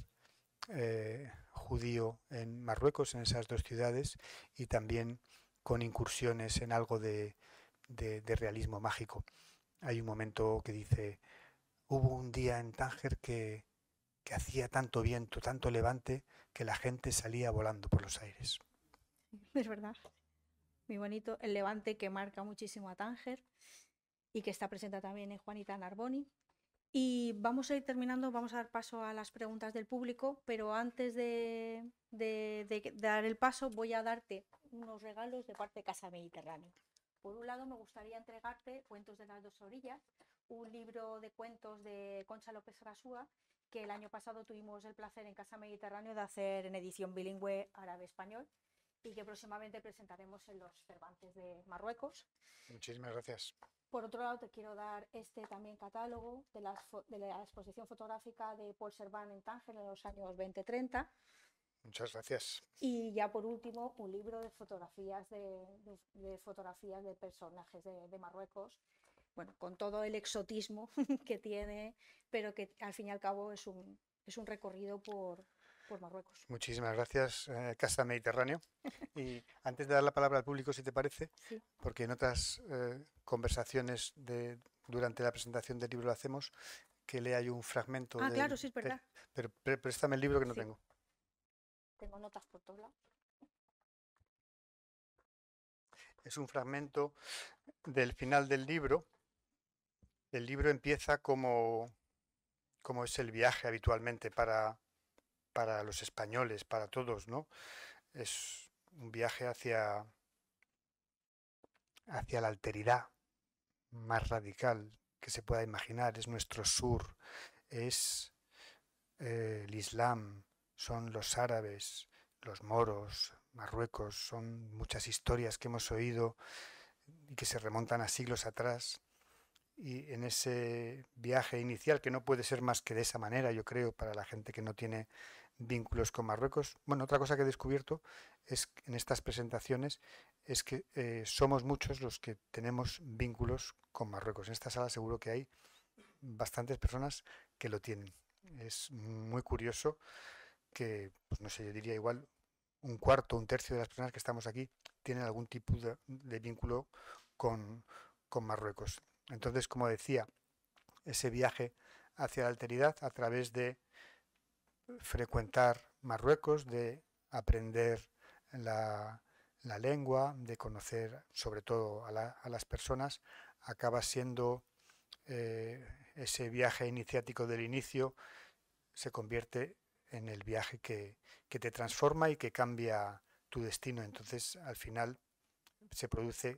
judío en Marruecos, en esas dos ciudades, y también con incursiones en algo de realismo mágico. Hay un momento que dice, hubo un día en Tánger que hacía tanto viento, tanto levante, que la gente salía volando por los aires. Es verdad, muy bonito. El levante que marca muchísimo a Tánger y que está presente también en Juanita Narboni. Y vamos a ir terminando, vamos a dar paso a las preguntas del público, pero antes de dar el paso voy a darte unos regalos de parte de Casa Mediterráneo. Por un lado, me gustaría entregarte Cuentos de las dos orillas, un libro de cuentos de Concha López Rasúa, que el año pasado tuvimos el placer en Casa Mediterráneo de hacer en edición bilingüe árabe-español y que próximamente presentaremos en los Cervantes de Marruecos. Muchísimas gracias. Por otro lado, te quiero dar este también catálogo de la exposición fotográfica de Paul Servan en Tánger en los años 20-30. Muchas gracias. Y ya por último, un libro de fotografías de personajes de Marruecos bueno, con todo el exotismo que tiene, pero que al fin y al cabo es un recorrido por Marruecos. Muchísimas gracias, Casa Mediterráneo. Y antes de dar la palabra al público, si te parece, Sí. porque en otras conversaciones durante la presentación del libro lo hacemos, que lea yo un fragmento Ah, claro, del... sí, es verdad. pero préstame el libro que no Sí, tengo. tengo notas por todos lados. Es un fragmento del final del libro. El libro empieza como es el viaje habitualmente para los españoles, para todos, ¿no? Es un viaje hacia la alteridad más radical que se pueda imaginar. Es nuestro sur, es el Islam, son los árabes, los moros, Marruecos, son muchas historias que hemos oído y que se remontan a siglos atrás. Y en ese viaje inicial, que no puede ser más que de esa manera, yo creo, para la gente que no tiene vínculos con Marruecos. Bueno, otra cosa que he descubierto es en estas presentaciones es que somos muchos los que tenemos vínculos con Marruecos. En esta sala seguro que hay bastantes personas que lo tienen. Es muy curioso que, pues no sé, yo diría igual un cuarto, un tercio de las personas que estamos aquí tienen algún tipo de vínculo con, con Marruecos. Entonces, como decía, ese viaje hacia la alteridad a través de frecuentar Marruecos, de aprender la lengua, de conocer sobre todo a las personas, acaba siendo ese viaje iniciático del inicio, se convierte en el viaje que te transforma y que cambia tu destino. Entonces, al final, se produce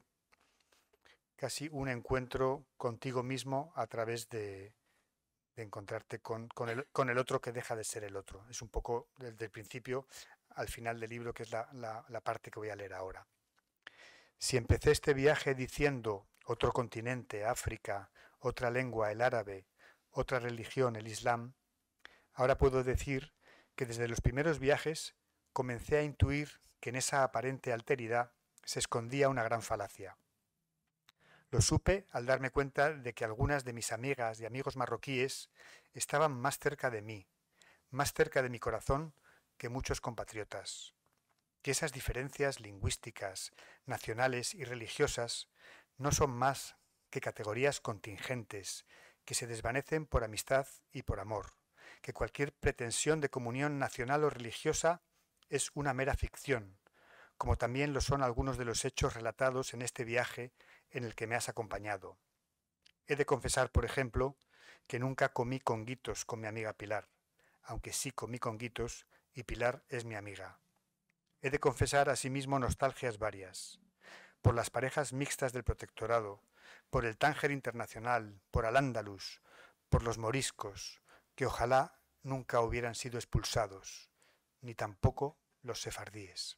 casi un encuentro contigo mismo a través de encontrarte con el otro que deja de ser el otro. Es un poco desde el principio al final del libro, que es la parte que voy a leer ahora. Si empecé este viaje diciendo otro continente, África, otra lengua, el árabe, otra religión, el Islam, ahora puedo decir que desde los primeros viajes comencé a intuir que en esa aparente alteridad se escondía una gran falacia. Lo supe al darme cuenta de que algunas de mis amigas y amigos marroquíes estaban más cerca de mí, más cerca de mi corazón que muchos compatriotas. Que esas diferencias lingüísticas, nacionales y religiosas no son más que categorías contingentes que se desvanecen por amistad y por amor, que cualquier pretensión de comunión nacional o religiosa es una mera ficción, como también lo son algunos de los hechos relatados en este viaje en el que me has acompañado. He de confesar, por ejemplo, que nunca comí conguitos con mi amiga Pilar, aunque sí comí conguitos y Pilar es mi amiga. He de confesar asimismo nostalgias varias, por las parejas mixtas del protectorado, por el Tánger Internacional, por Al-Ándalus, por los moriscos, que ojalá nunca hubieran sido expulsados, ni tampoco los sefardíes.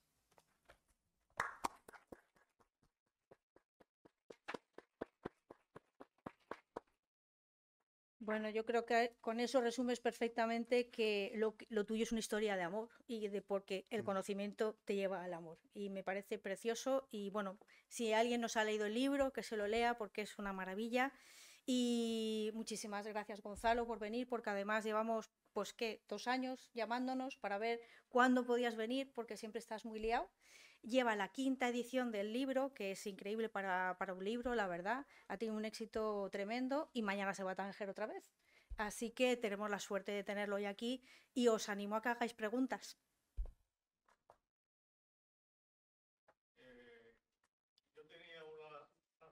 Bueno, yo creo que con eso resumes perfectamente que lo tuyo es una historia de amor y de porque el conocimiento te lleva al amor. Y me parece precioso. Y bueno, si alguien nos ha leído el libro, que se lo lea porque es una maravilla. Y muchísimas gracias, Gonzalo, por venir, porque además llevamos, pues, ¿qué? 2 años llamándonos para ver cuándo podías venir, porque siempre estás muy liado. Lleva la quinta edición del libro, que es increíble para un libro, la verdad. Ha tenido un éxito tremendo y mañana se va a Tánger otra vez. Así que tenemos la suerte de tenerlo hoy aquí y os animo a que hagáis preguntas. Yo tenía una...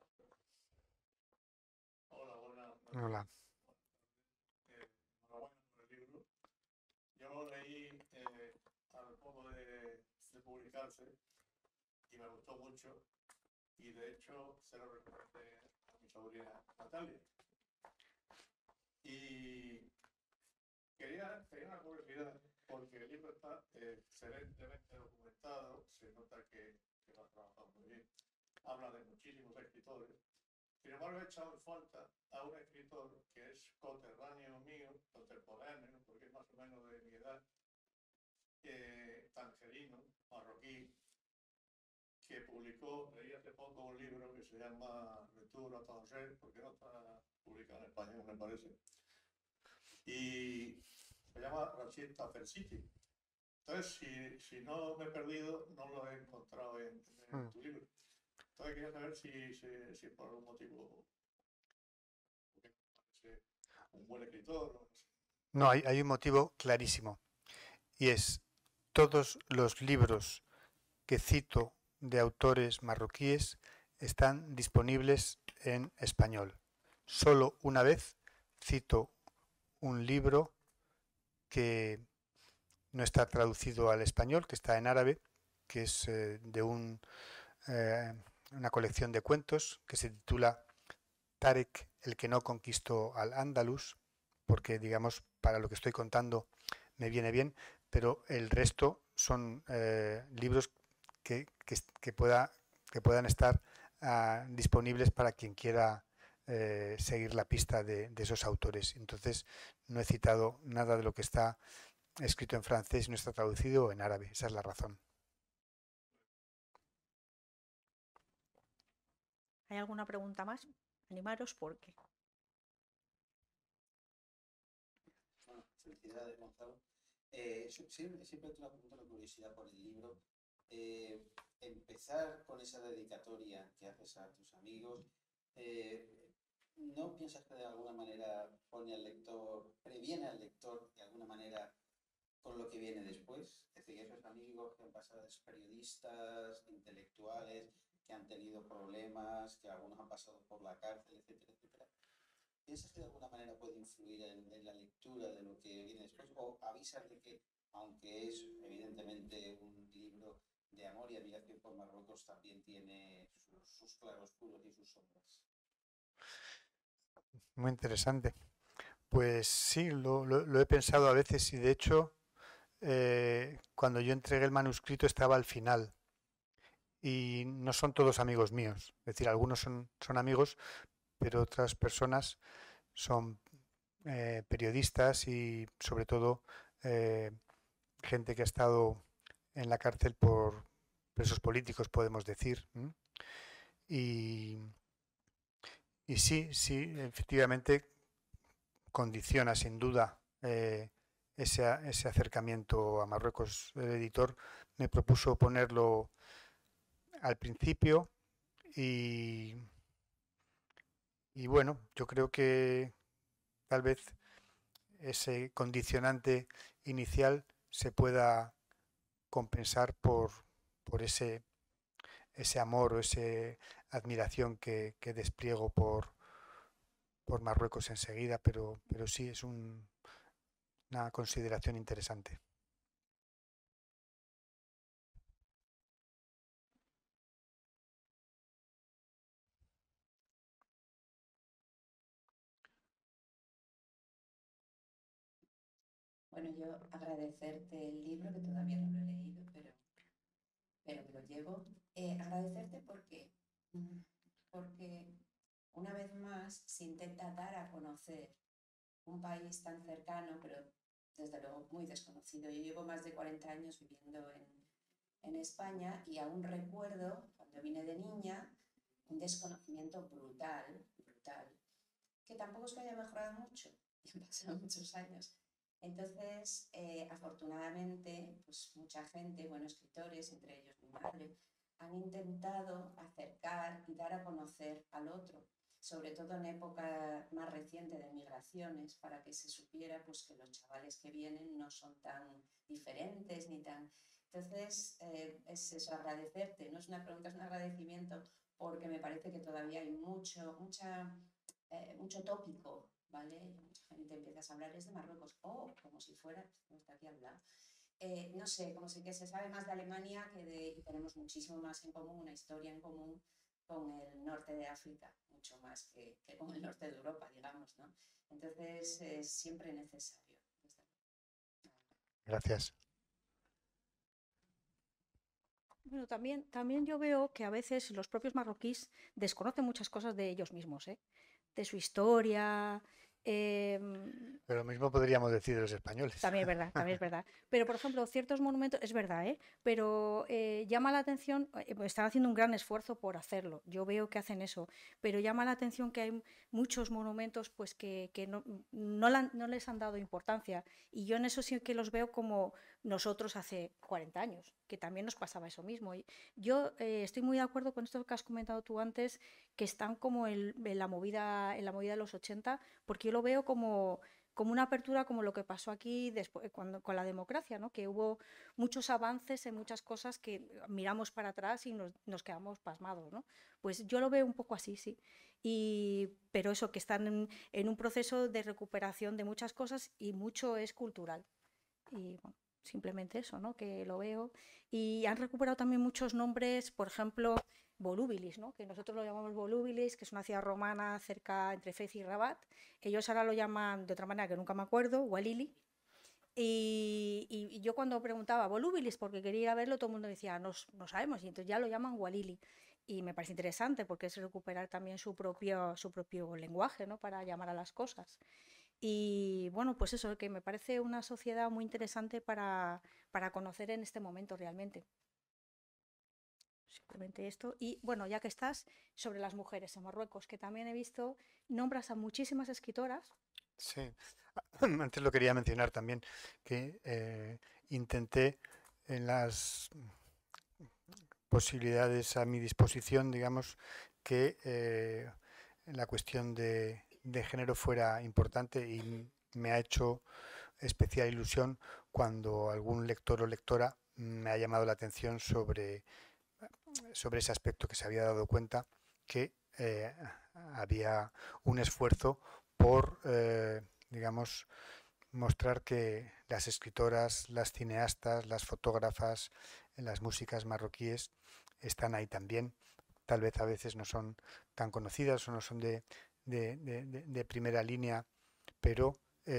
Hola, buenas. Hola. Enhorabuena por el libro. Yo lo leí al poco de publicarse y me gustó mucho y de hecho se lo recomendé a mi sobrina Natalia. Y tenía una curiosidad porque el libro está excelentemente documentado, se nota que lo ha trabajado muy bien. Habla de muchísimos escritores. Sin embargo, he echado en falta a un escritor que es coterráneo mío, contemporáneo, porque es más o menos de mi edad, tangerino, marroquí, que publicó público, leí hace poco un libro que se llama Retour a Tanger, porque no está publicado en español, me parece, y se llama Rachid Tafer City. Entonces, si no me he perdido, no lo he encontrado en tu libro. Entonces quería saber si por algún motivo me parece un buen escritor. No, hay un motivo clarísimo, y es todos los libros que cito de autores marroquíes están disponibles en español. Solo una vez cito un libro que no está traducido al español, que está en árabe, que es de una colección de cuentos que se titula Tarek, el que no conquistó al Andalus, porque digamos para lo que estoy contando me viene bien, pero el resto son libros que puedan estar disponibles para quien quiera seguir la pista de esos autores. Entonces no he citado nada de lo que está escrito en francés, no está traducido en árabe. Esa es la razón. ¿Hay alguna pregunta más? Animaros porque... Bueno, felicidades, Gonzalo. Siempre tengo una curiosidad por el libro. Empezar con esa dedicatoria que haces a tus amigos, ¿no piensas que de alguna manera pone al lector, previene al lector de alguna manera con lo que viene después? Es decir, esos amigos que han pasado a ser periodistas, intelectuales, que han tenido problemas, que algunos han pasado por la cárcel, etcétera, etcétera. ¿Piensas que de alguna manera puede influir en la lectura de lo que viene después? ¿O avisas de que, aunque es evidentemente un libro de amor y admiración por Marruecos, también tiene sus claroscuros y sus sombras? Muy interesante. Pues sí, lo he pensado a veces, y de hecho cuando yo entregué el manuscrito estaba al final, y no son todos amigos míos. Es decir, algunos son amigos, pero otras personas son periodistas y sobre todo gente que ha estado en la cárcel por presos políticos, podemos decir. Y sí, efectivamente condiciona sin duda ese acercamiento a Marruecos. El editor me propuso ponerlo al principio y bueno, yo creo que tal vez ese condicionante inicial se pueda compensar por ese amor o esa admiración que despliego por Marruecos enseguida, pero sí es una consideración interesante. Bueno, yo agradecerte el libro, que todavía no lo he leído, pero me lo llevo. Agradecerte porque una vez más se intenta dar a conocer un país tan cercano, pero desde luego muy desconocido. Yo llevo más de 40 años viviendo en España y aún recuerdo, cuando vine de niña, un desconocimiento brutal, que tampoco es que haya mejorado mucho, y han pasado muchos años. Entonces, afortunadamente, pues mucha gente, buenos escritores, entre ellos mi madre, han intentado acercar y dar a conocer al otro, sobre todo en época más reciente de migraciones, para que se supiera pues, que los chavales que vienen no son tan diferentes ni tan... Entonces, es eso, agradecerte, no es una pregunta, es un agradecimiento, porque me parece que todavía hay mucho tópico, ¿vale? Mucha gente empieza a hablarles de Marruecos, como si fuera, no está aquí al lado. No sé, como si que se sabe más de Alemania y tenemos muchísimo más en común, una historia en común con el norte de África, mucho más que con el norte de Europa, digamos, ¿no? Entonces es siempre necesario. Gracias. Bueno, también yo veo que a veces los propios marroquíes desconocen muchas cosas de ellos mismos, de su historia, Pero lo mismo podríamos decir de los españoles. También es verdad, también es verdad. Pero, por ejemplo, ciertos monumentos, es verdad, ¿eh? Pero llama la atención, pues están haciendo un gran esfuerzo por hacerlo. Yo veo que hacen eso, pero llama la atención que hay muchos monumentos pues que no les han dado importancia. Y yo en eso sí que los veo como nosotros hace 40 años, que también nos pasaba eso mismo. Y yo estoy muy de acuerdo con esto que has comentado tú antes, que están como en la movida de los 80, porque yo lo veo como una apertura como lo que pasó aquí después, con la democracia, ¿no? Que hubo muchos avances en muchas cosas que miramos para atrás y nos quedamos pasmados, ¿no? Pues yo lo veo un poco así, sí. Pero eso, que están en un proceso de recuperación de muchas cosas y mucho es cultural. Y bueno, simplemente eso, ¿no? Que lo veo. Y han recuperado también muchos nombres, por ejemplo, Volubilis, ¿no? Que nosotros lo llamamos Volubilis, que es una ciudad romana cerca entre Fez y Rabat. Ellos ahora lo llaman de otra manera que nunca me acuerdo, Walili. Y yo cuando preguntaba Volubilis porque quería ir a verlo, todo el mundo decía, no sabemos, y entonces ya lo llaman Walili. Y me parece interesante porque es recuperar también su propio lenguaje, ¿no? Para llamar a las cosas. Y bueno, pues eso, que me parece una sociedad muy interesante para conocer en este momento realmente. Simplemente esto. Y bueno, ya que estás, sobre las mujeres en Marruecos, que también he visto, nombras a muchísimas escritoras. Sí, antes lo quería mencionar también, que intenté en las posibilidades a mi disposición, digamos, que la cuestión de género fuera importante y me ha hecho especial ilusión cuando algún lector o lectora me ha llamado la atención sobre ese aspecto, que se había dado cuenta que había un esfuerzo por, digamos, mostrar que las escritoras, las cineastas, las fotógrafas, las músicas marroquíes están ahí también. Tal vez a veces no son tan conocidas o no son de primera línea, pero,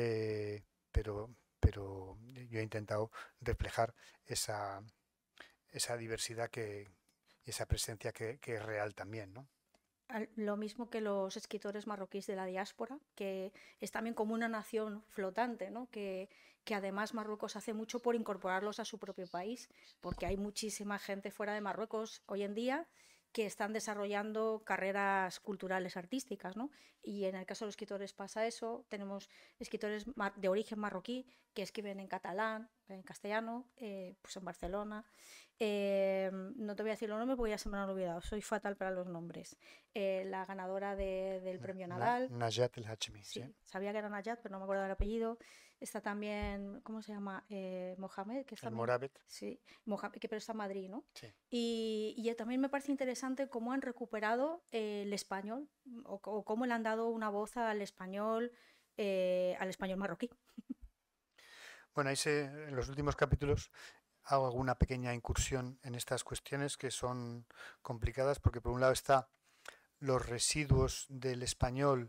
pero yo he intentado reflejar esa diversidad y esa presencia que es real también, ¿no? Lo mismo que los escritores marroquíes de la diáspora, que es también como una nación flotante, ¿no? Que además Marruecos hace mucho por incorporarlos a su propio país, porque hay muchísima gente fuera de Marruecos hoy en día que están desarrollando carreras culturales artísticas, ¿no? Y en el caso de los escritores pasa eso. Tenemos escritores de origen marroquí que escriben en catalán, en castellano, pues en Barcelona. No te voy a decir los nombres porque ya se me han olvidado, soy fatal para los nombres. La ganadora del premio Nadal. Najat El Hachemi, Sí, sí. sabía que era Najat, pero no me acuerdo del apellido. Está también, ¿cómo se llama? Mohamed, que está El también. Morabet. Sí, Mohamed, pero está en Madrid, ¿no? Sí. Y también me parece interesante cómo han recuperado el español o cómo le han dado una voz al español marroquí. Bueno, en los últimos capítulos hago alguna pequeña incursión en estas cuestiones que son complicadas porque por un lado está los residuos del español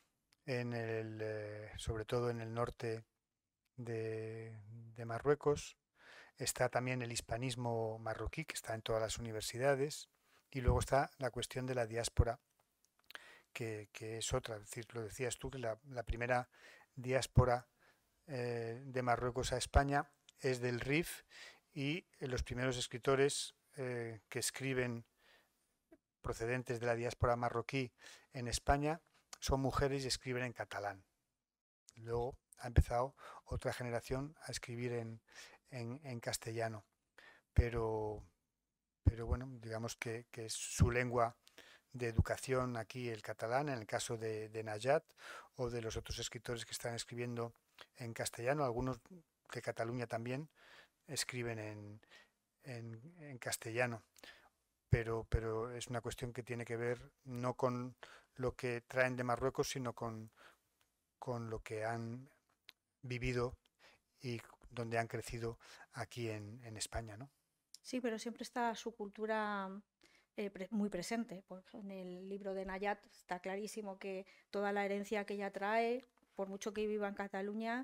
sobre todo en el norte de Marruecos, está también el hispanismo marroquí que está en todas las universidades y luego está la cuestión de la diáspora que es otra, es decir, lo decías tú que la primera diáspora de Marruecos a España es del Rif y los primeros escritores que escriben procedentes de la diáspora marroquí en España son mujeres y escriben en catalán. Luego ha empezado otra generación a escribir en castellano, pero bueno, digamos que es su lengua de educación aquí el catalán, en el caso de Najat o de los otros escritores que están escribiendo en castellano, algunos de Cataluña también escriben en castellano, pero es una cuestión que tiene que ver no con lo que traen de Marruecos, sino con lo que han vivido y donde han crecido aquí en España, ¿no? Sí, pero siempre está su cultura muy presente. En el libro de Nayat está clarísimo que toda la herencia que ella trae, por mucho que viva en Cataluña,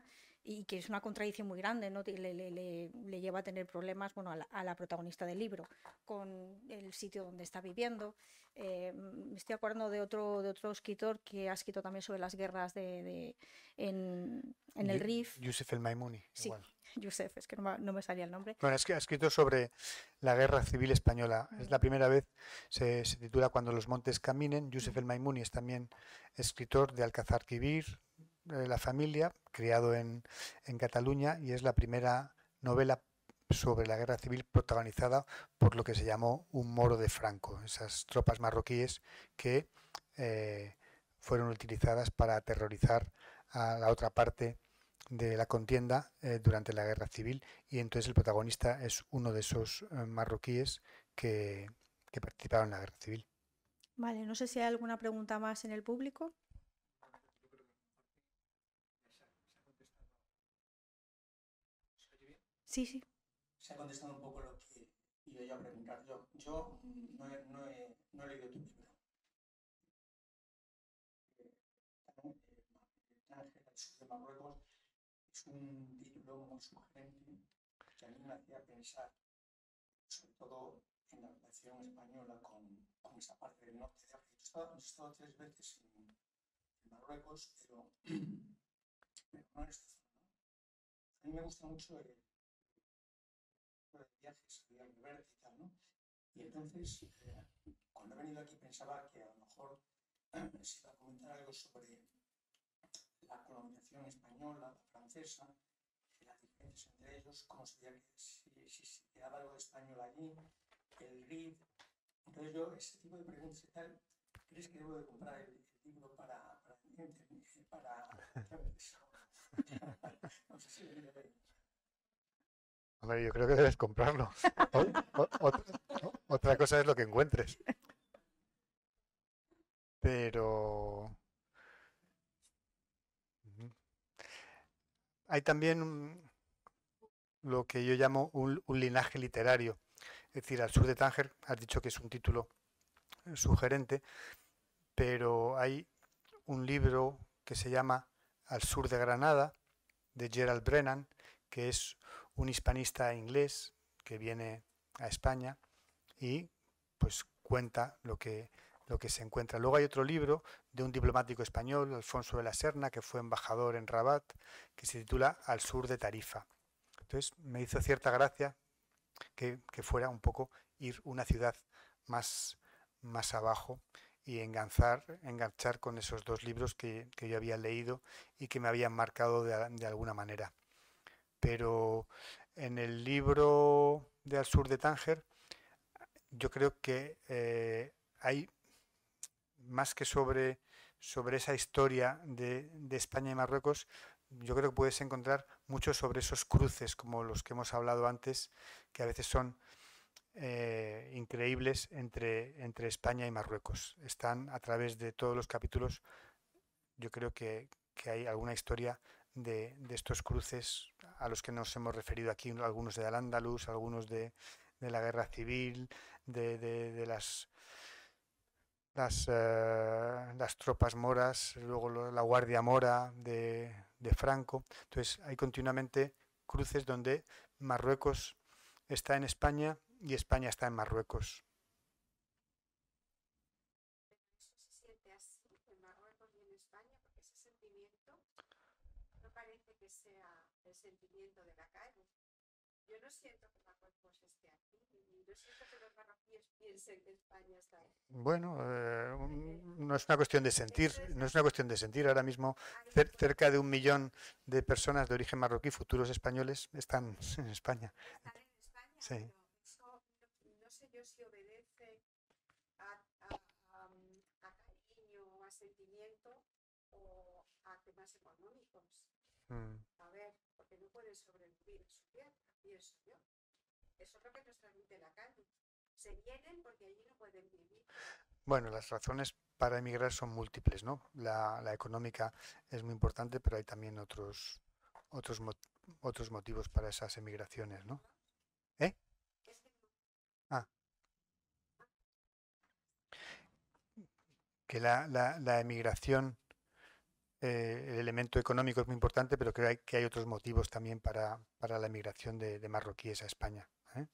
y que es una contradicción muy grande, ¿no? Le lleva a tener problemas, bueno, a la protagonista del libro, con el sitio donde está viviendo. Me estoy acordando de otro escritor que ha escrito también sobre las guerras en el Rif. Yusef El Maimuni. Sí, Igual. Yusef, es que no me salía el nombre. Bueno, es que ha escrito sobre la guerra civil española. Es la primera vez, se titula Cuando los montes caminen. Yusef El Maimuni es también escritor de Alcazarquivir, La familia, criado en Cataluña, y es la primera novela sobre la guerra civil protagonizada por lo que se llamó un moro de Franco, esas tropas marroquíes que fueron utilizadas para aterrorizar a la otra parte de la contienda durante la guerra civil, y entonces el protagonista es uno de esos marroquíes que participaron en la guerra civil. Vale, no sé si hay alguna pregunta más en el público. Sí, sí. Se ha contestado un poco lo que iba yo a preguntar. Yo no he leído tu libro. Tánger, al sur de Marruecos, es un título muy sugerente que a mí me hacía pensar, sobre todo en la relación española con esa parte del norte de África. He estado 3 veces en Marruecos, pero no en esta zona, ¿no? A mí me gusta mucho el de viajes, salir al verde y tal, ¿no? Y entonces, cuando he venido aquí pensaba que a lo mejor se iba a comentar algo sobre la colonización española, la francesa, las diferencias entre ellos, cómo sería si se quedaba algo de español allí, el Rif. Entonces yo, ese tipo de preguntas y tal, ¿crees que debo de comprar el libro para no sé si me Hombre, yo creo que debes comprarlo. Otra cosa es lo que encuentres. Pero hay también lo que yo llamo un linaje literario. Es decir, Al sur de Tánger, has dicho que es un título sugerente, pero hay un libro que se llama Al sur de Granada, de Gerald Brennan, que es un hispanista inglés que viene a España y pues cuenta lo que se encuentra. Luego hay otro libro de un diplomático español, Alfonso de la Serna, que fue embajador en Rabat, que se titula Al sur de Tarifa. Entonces me hizo cierta gracia que fuera un poco ir una ciudad más abajo y enganchar con esos 2 libros que yo había leído y que me habían marcado de alguna manera. Pero en el libro de Al sur de Tánger, yo creo que hay más que sobre esa historia de España y Marruecos. Yo creo que puedes encontrar mucho sobre esos cruces, como los que hemos hablado antes, que a veces son increíbles entre España y Marruecos. Están a través de todos los capítulos. Yo creo que hay alguna historia de estos cruces a los que nos hemos referido aquí, algunos de Al-Ándalus, algunos de la guerra civil, de las tropas moras, luego la Guardia Mora de Franco. Entonces hay continuamente cruces donde Marruecos está en España y España está en Marruecos. ¿Eso se siente así en Marruecos y en España? Porque ese sentimiento no parece que sea el sentimiento de la calle. Yo no siento que Marruecos esté aquí y no siento que los marroquíes piensen que España está aquí. Bueno, no es una cuestión de sentir, no es una cuestión de sentir. Ahora mismo cerca de 1 millón de personas de origen marroquí, futuros españoles, están en España. Están en España, sí. Pero eso no sé yo si obedece a cariño o a sentimiento o a temas económicos. A ver, porque no pueden sobrevivir en su tierra, pienso yo. Eso es lo que nos transmite la calle. Se vienen porque allí no pueden vivir. Bueno, las razones para emigrar son múltiples, ¿no? La económica es muy importante, pero hay también otros motivos para esas emigraciones, ¿no? Que la emigración el elemento económico es muy importante, pero creo que hay otros motivos también para la emigración de marroquíes a España.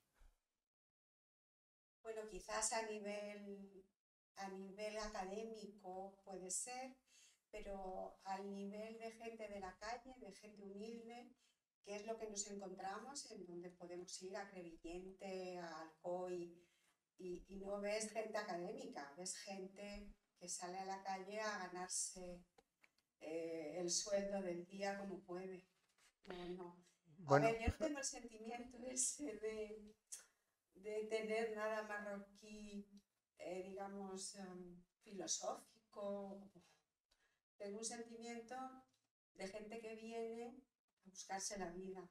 Bueno, quizás a nivel académico puede ser, pero al nivel de gente de la calle, de gente humilde, que es lo que nos encontramos, en donde podemos ir a Crevillente, a Alcoy, y no ves gente académica, ves gente que sale a la calle a ganarse el sueldo del día como puede. No. Bueno, a ver, yo no tengo el sentimiento ese de tener nada marroquí, digamos, filosófico. Tengo un sentimiento de gente que viene a buscarse la vida.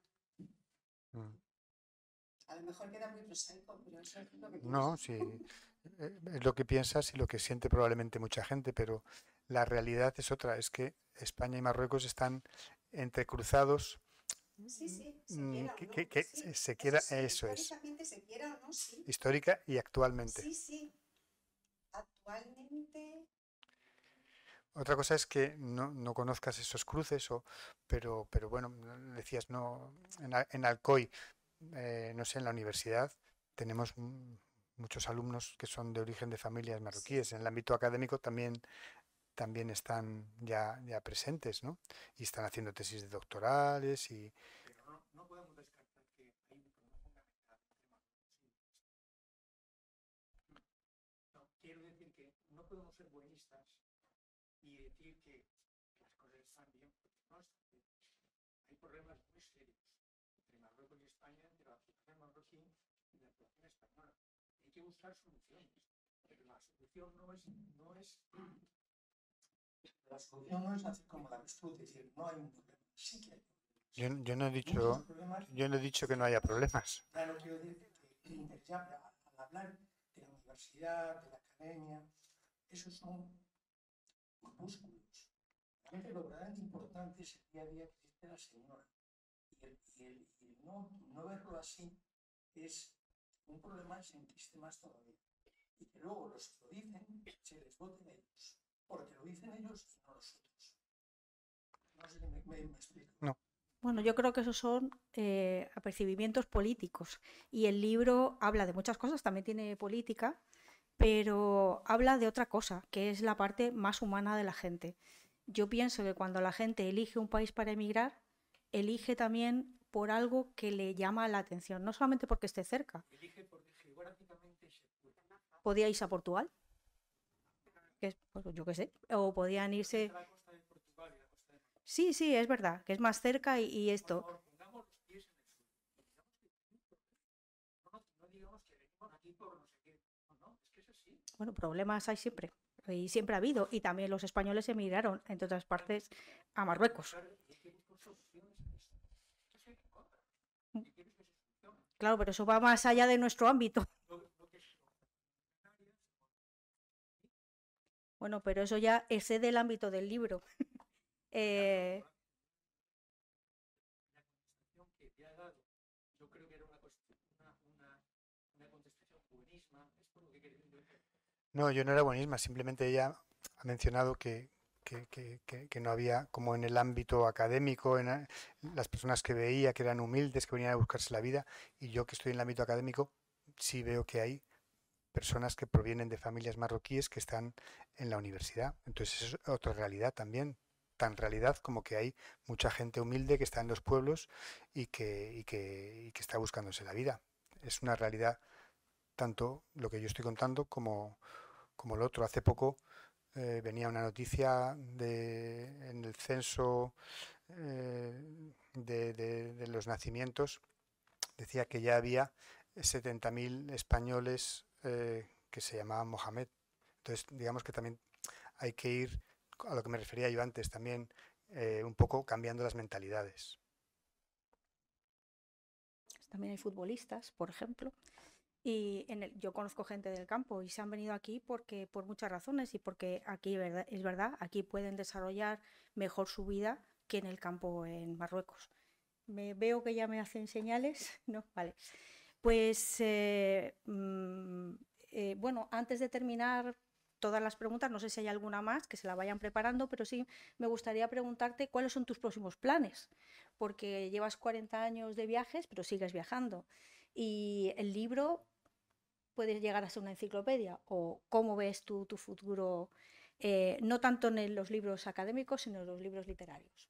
A lo mejor queda muy prosaico, pero eso es lo que pienso. No, sí, es lo que piensas y lo que siente probablemente mucha gente, pero la realidad es otra, es que España y Marruecos están entrecruzados. Sí, se quiera o no, que sí. se quiera, Sí, eso es. históricamente se quiera o no, sí. Histórica y actualmente. Sí. Actualmente. Otra cosa es que no conozcas esos cruces, pero bueno, decías, no, en Alcoy, no sé, en la universidad tenemos muchos alumnos que son de origen de familias marroquíes. Sí. En el ámbito académico también están ya presentes, ¿no? Y están haciendo tesis de doctorales y... Pero no podemos descartar que hay un problema fundamental entre Marruecos y no, quiero decir que no podemos ser buenistas y decir que las cosas están bien, porque no están bien. Hay problemas muy serios entre Marruecos y España, entre la población marroquí y la población española. Hay que buscar soluciones, pero la solución no es así como la avestruz, es decir, no hay un problema, sí que hay problemas. Yo no he dicho que no haya problemas. Ya no quiero decir que ya al hablar de la universidad, de la academia, esos son grupúsculos. Realmente lo verdaderamente importante es el día a día que dice la señora. Y el no verlo así es un problema que se entriste más todavía. Y que luego los que lo dicen se les voten ellos. Porque lo dicen ellos y no nosotros. No sé si me explico. No. Bueno, yo creo que esos son apercibimientos políticos y el libro habla de muchas cosas, también tiene política, pero habla de otra cosa, que es la parte más humana de la gente. Yo pienso que cuando la gente elige un país para emigrar, elige también por algo que le llama la atención, no solamente porque esté cerca. Elige porque geográficamente se puede. Podía irse a Portugal, que es, pues, yo qué sé, o podían irse... La costa de Portugal y la costa de Marruecos. Sí, es verdad, que es más cerca y esto... Por favor, pongamos los pies en el suelo. No digamos que venimos aquí por no sé qué. No, es que es así. Bueno, problemas hay siempre, y siempre ha habido, y también los españoles emigraron, entre otras partes, a Marruecos. Claro, pero eso va más allá de nuestro ámbito. Bueno, pero eso ya excede el ámbito del libro. La contestación que te ha dado, yo creo que era una contestación buenísima, es por lo que quería decir. No, yo no era buenísima, simplemente ella ha mencionado que no había, como en el ámbito académico, las personas que veía que eran humildes, que venían a buscarse la vida, y yo que estoy en el ámbito académico, sí veo que hay personas que provienen de familias marroquíes que están en la universidad. Entonces es otra realidad también, tan realidad como que hay mucha gente humilde que está en los pueblos y que está buscándose la vida. Es una realidad tanto lo que yo estoy contando como lo otro. Hace poco venía una noticia en el censo de los nacimientos, decía que ya había 70.000 españoles que se llamaban Mohamed. Entonces, digamos que también hay que ir a lo que me refería yo antes, también un poco cambiando las mentalidades. También hay futbolistas, por ejemplo. Y yo conozco gente del campo y se han venido aquí por muchas razones y porque aquí es verdad, aquí pueden desarrollar mejor su vida que en el campo en Marruecos. Veo que ya me hacen señales, ¿no? Vale. Pues bueno, antes de terminar, todas las preguntas, no sé si hay alguna más que se la vayan preparando, pero sí me gustaría preguntarte cuáles son tus próximos planes, porque llevas 40 años de viajes, pero sigues viajando. Y el libro puede llegar a ser una enciclopedia, o cómo ves tú tu futuro, no tanto en los libros académicos, sino en los libros literarios.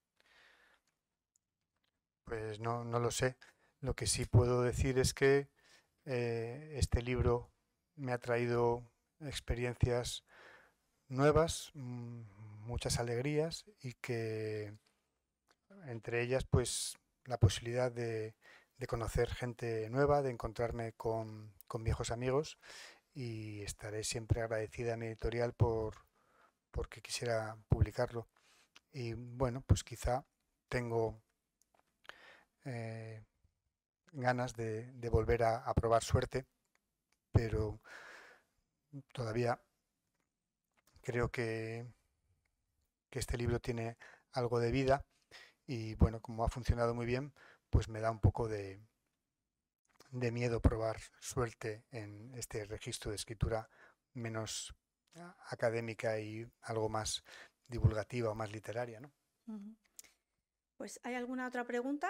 Pues no lo sé. Lo que sí puedo decir es que este libro me ha traído experiencias nuevas, muchas alegrías y que entre ellas pues la posibilidad de conocer gente nueva, de encontrarme con viejos amigos y estaré siempre agradecida a mi editorial porque quisiera publicarlo. Y bueno, pues quizá tengo eh, ganas de volver a probar suerte, pero todavía creo que este libro tiene algo de vida y bueno, como ha funcionado muy bien, pues me da un poco de miedo probar suerte en este registro de escritura menos académica y algo más divulgativa o más literaria, ¿no? Pues, ¿hay alguna otra pregunta?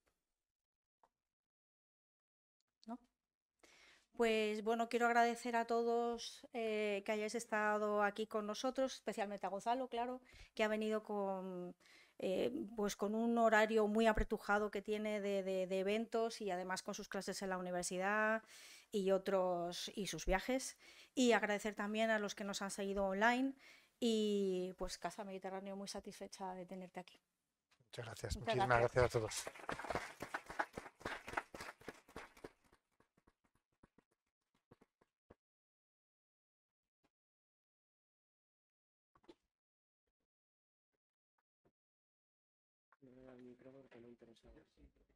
¿No? Pues bueno, quiero agradecer a todos que hayáis estado aquí con nosotros, especialmente a Gonzalo, claro, que ha venido pues con un horario muy apretujado que tiene de eventos y además con sus clases en la universidad y sus viajes. Y agradecer también a los que nos han seguido online y pues Casa Mediterráneo muy satisfecha de tenerte aquí. Muchas gracias. Muchas Muchísimas gracias. gracias a todos. No le da el micro porque no interesa.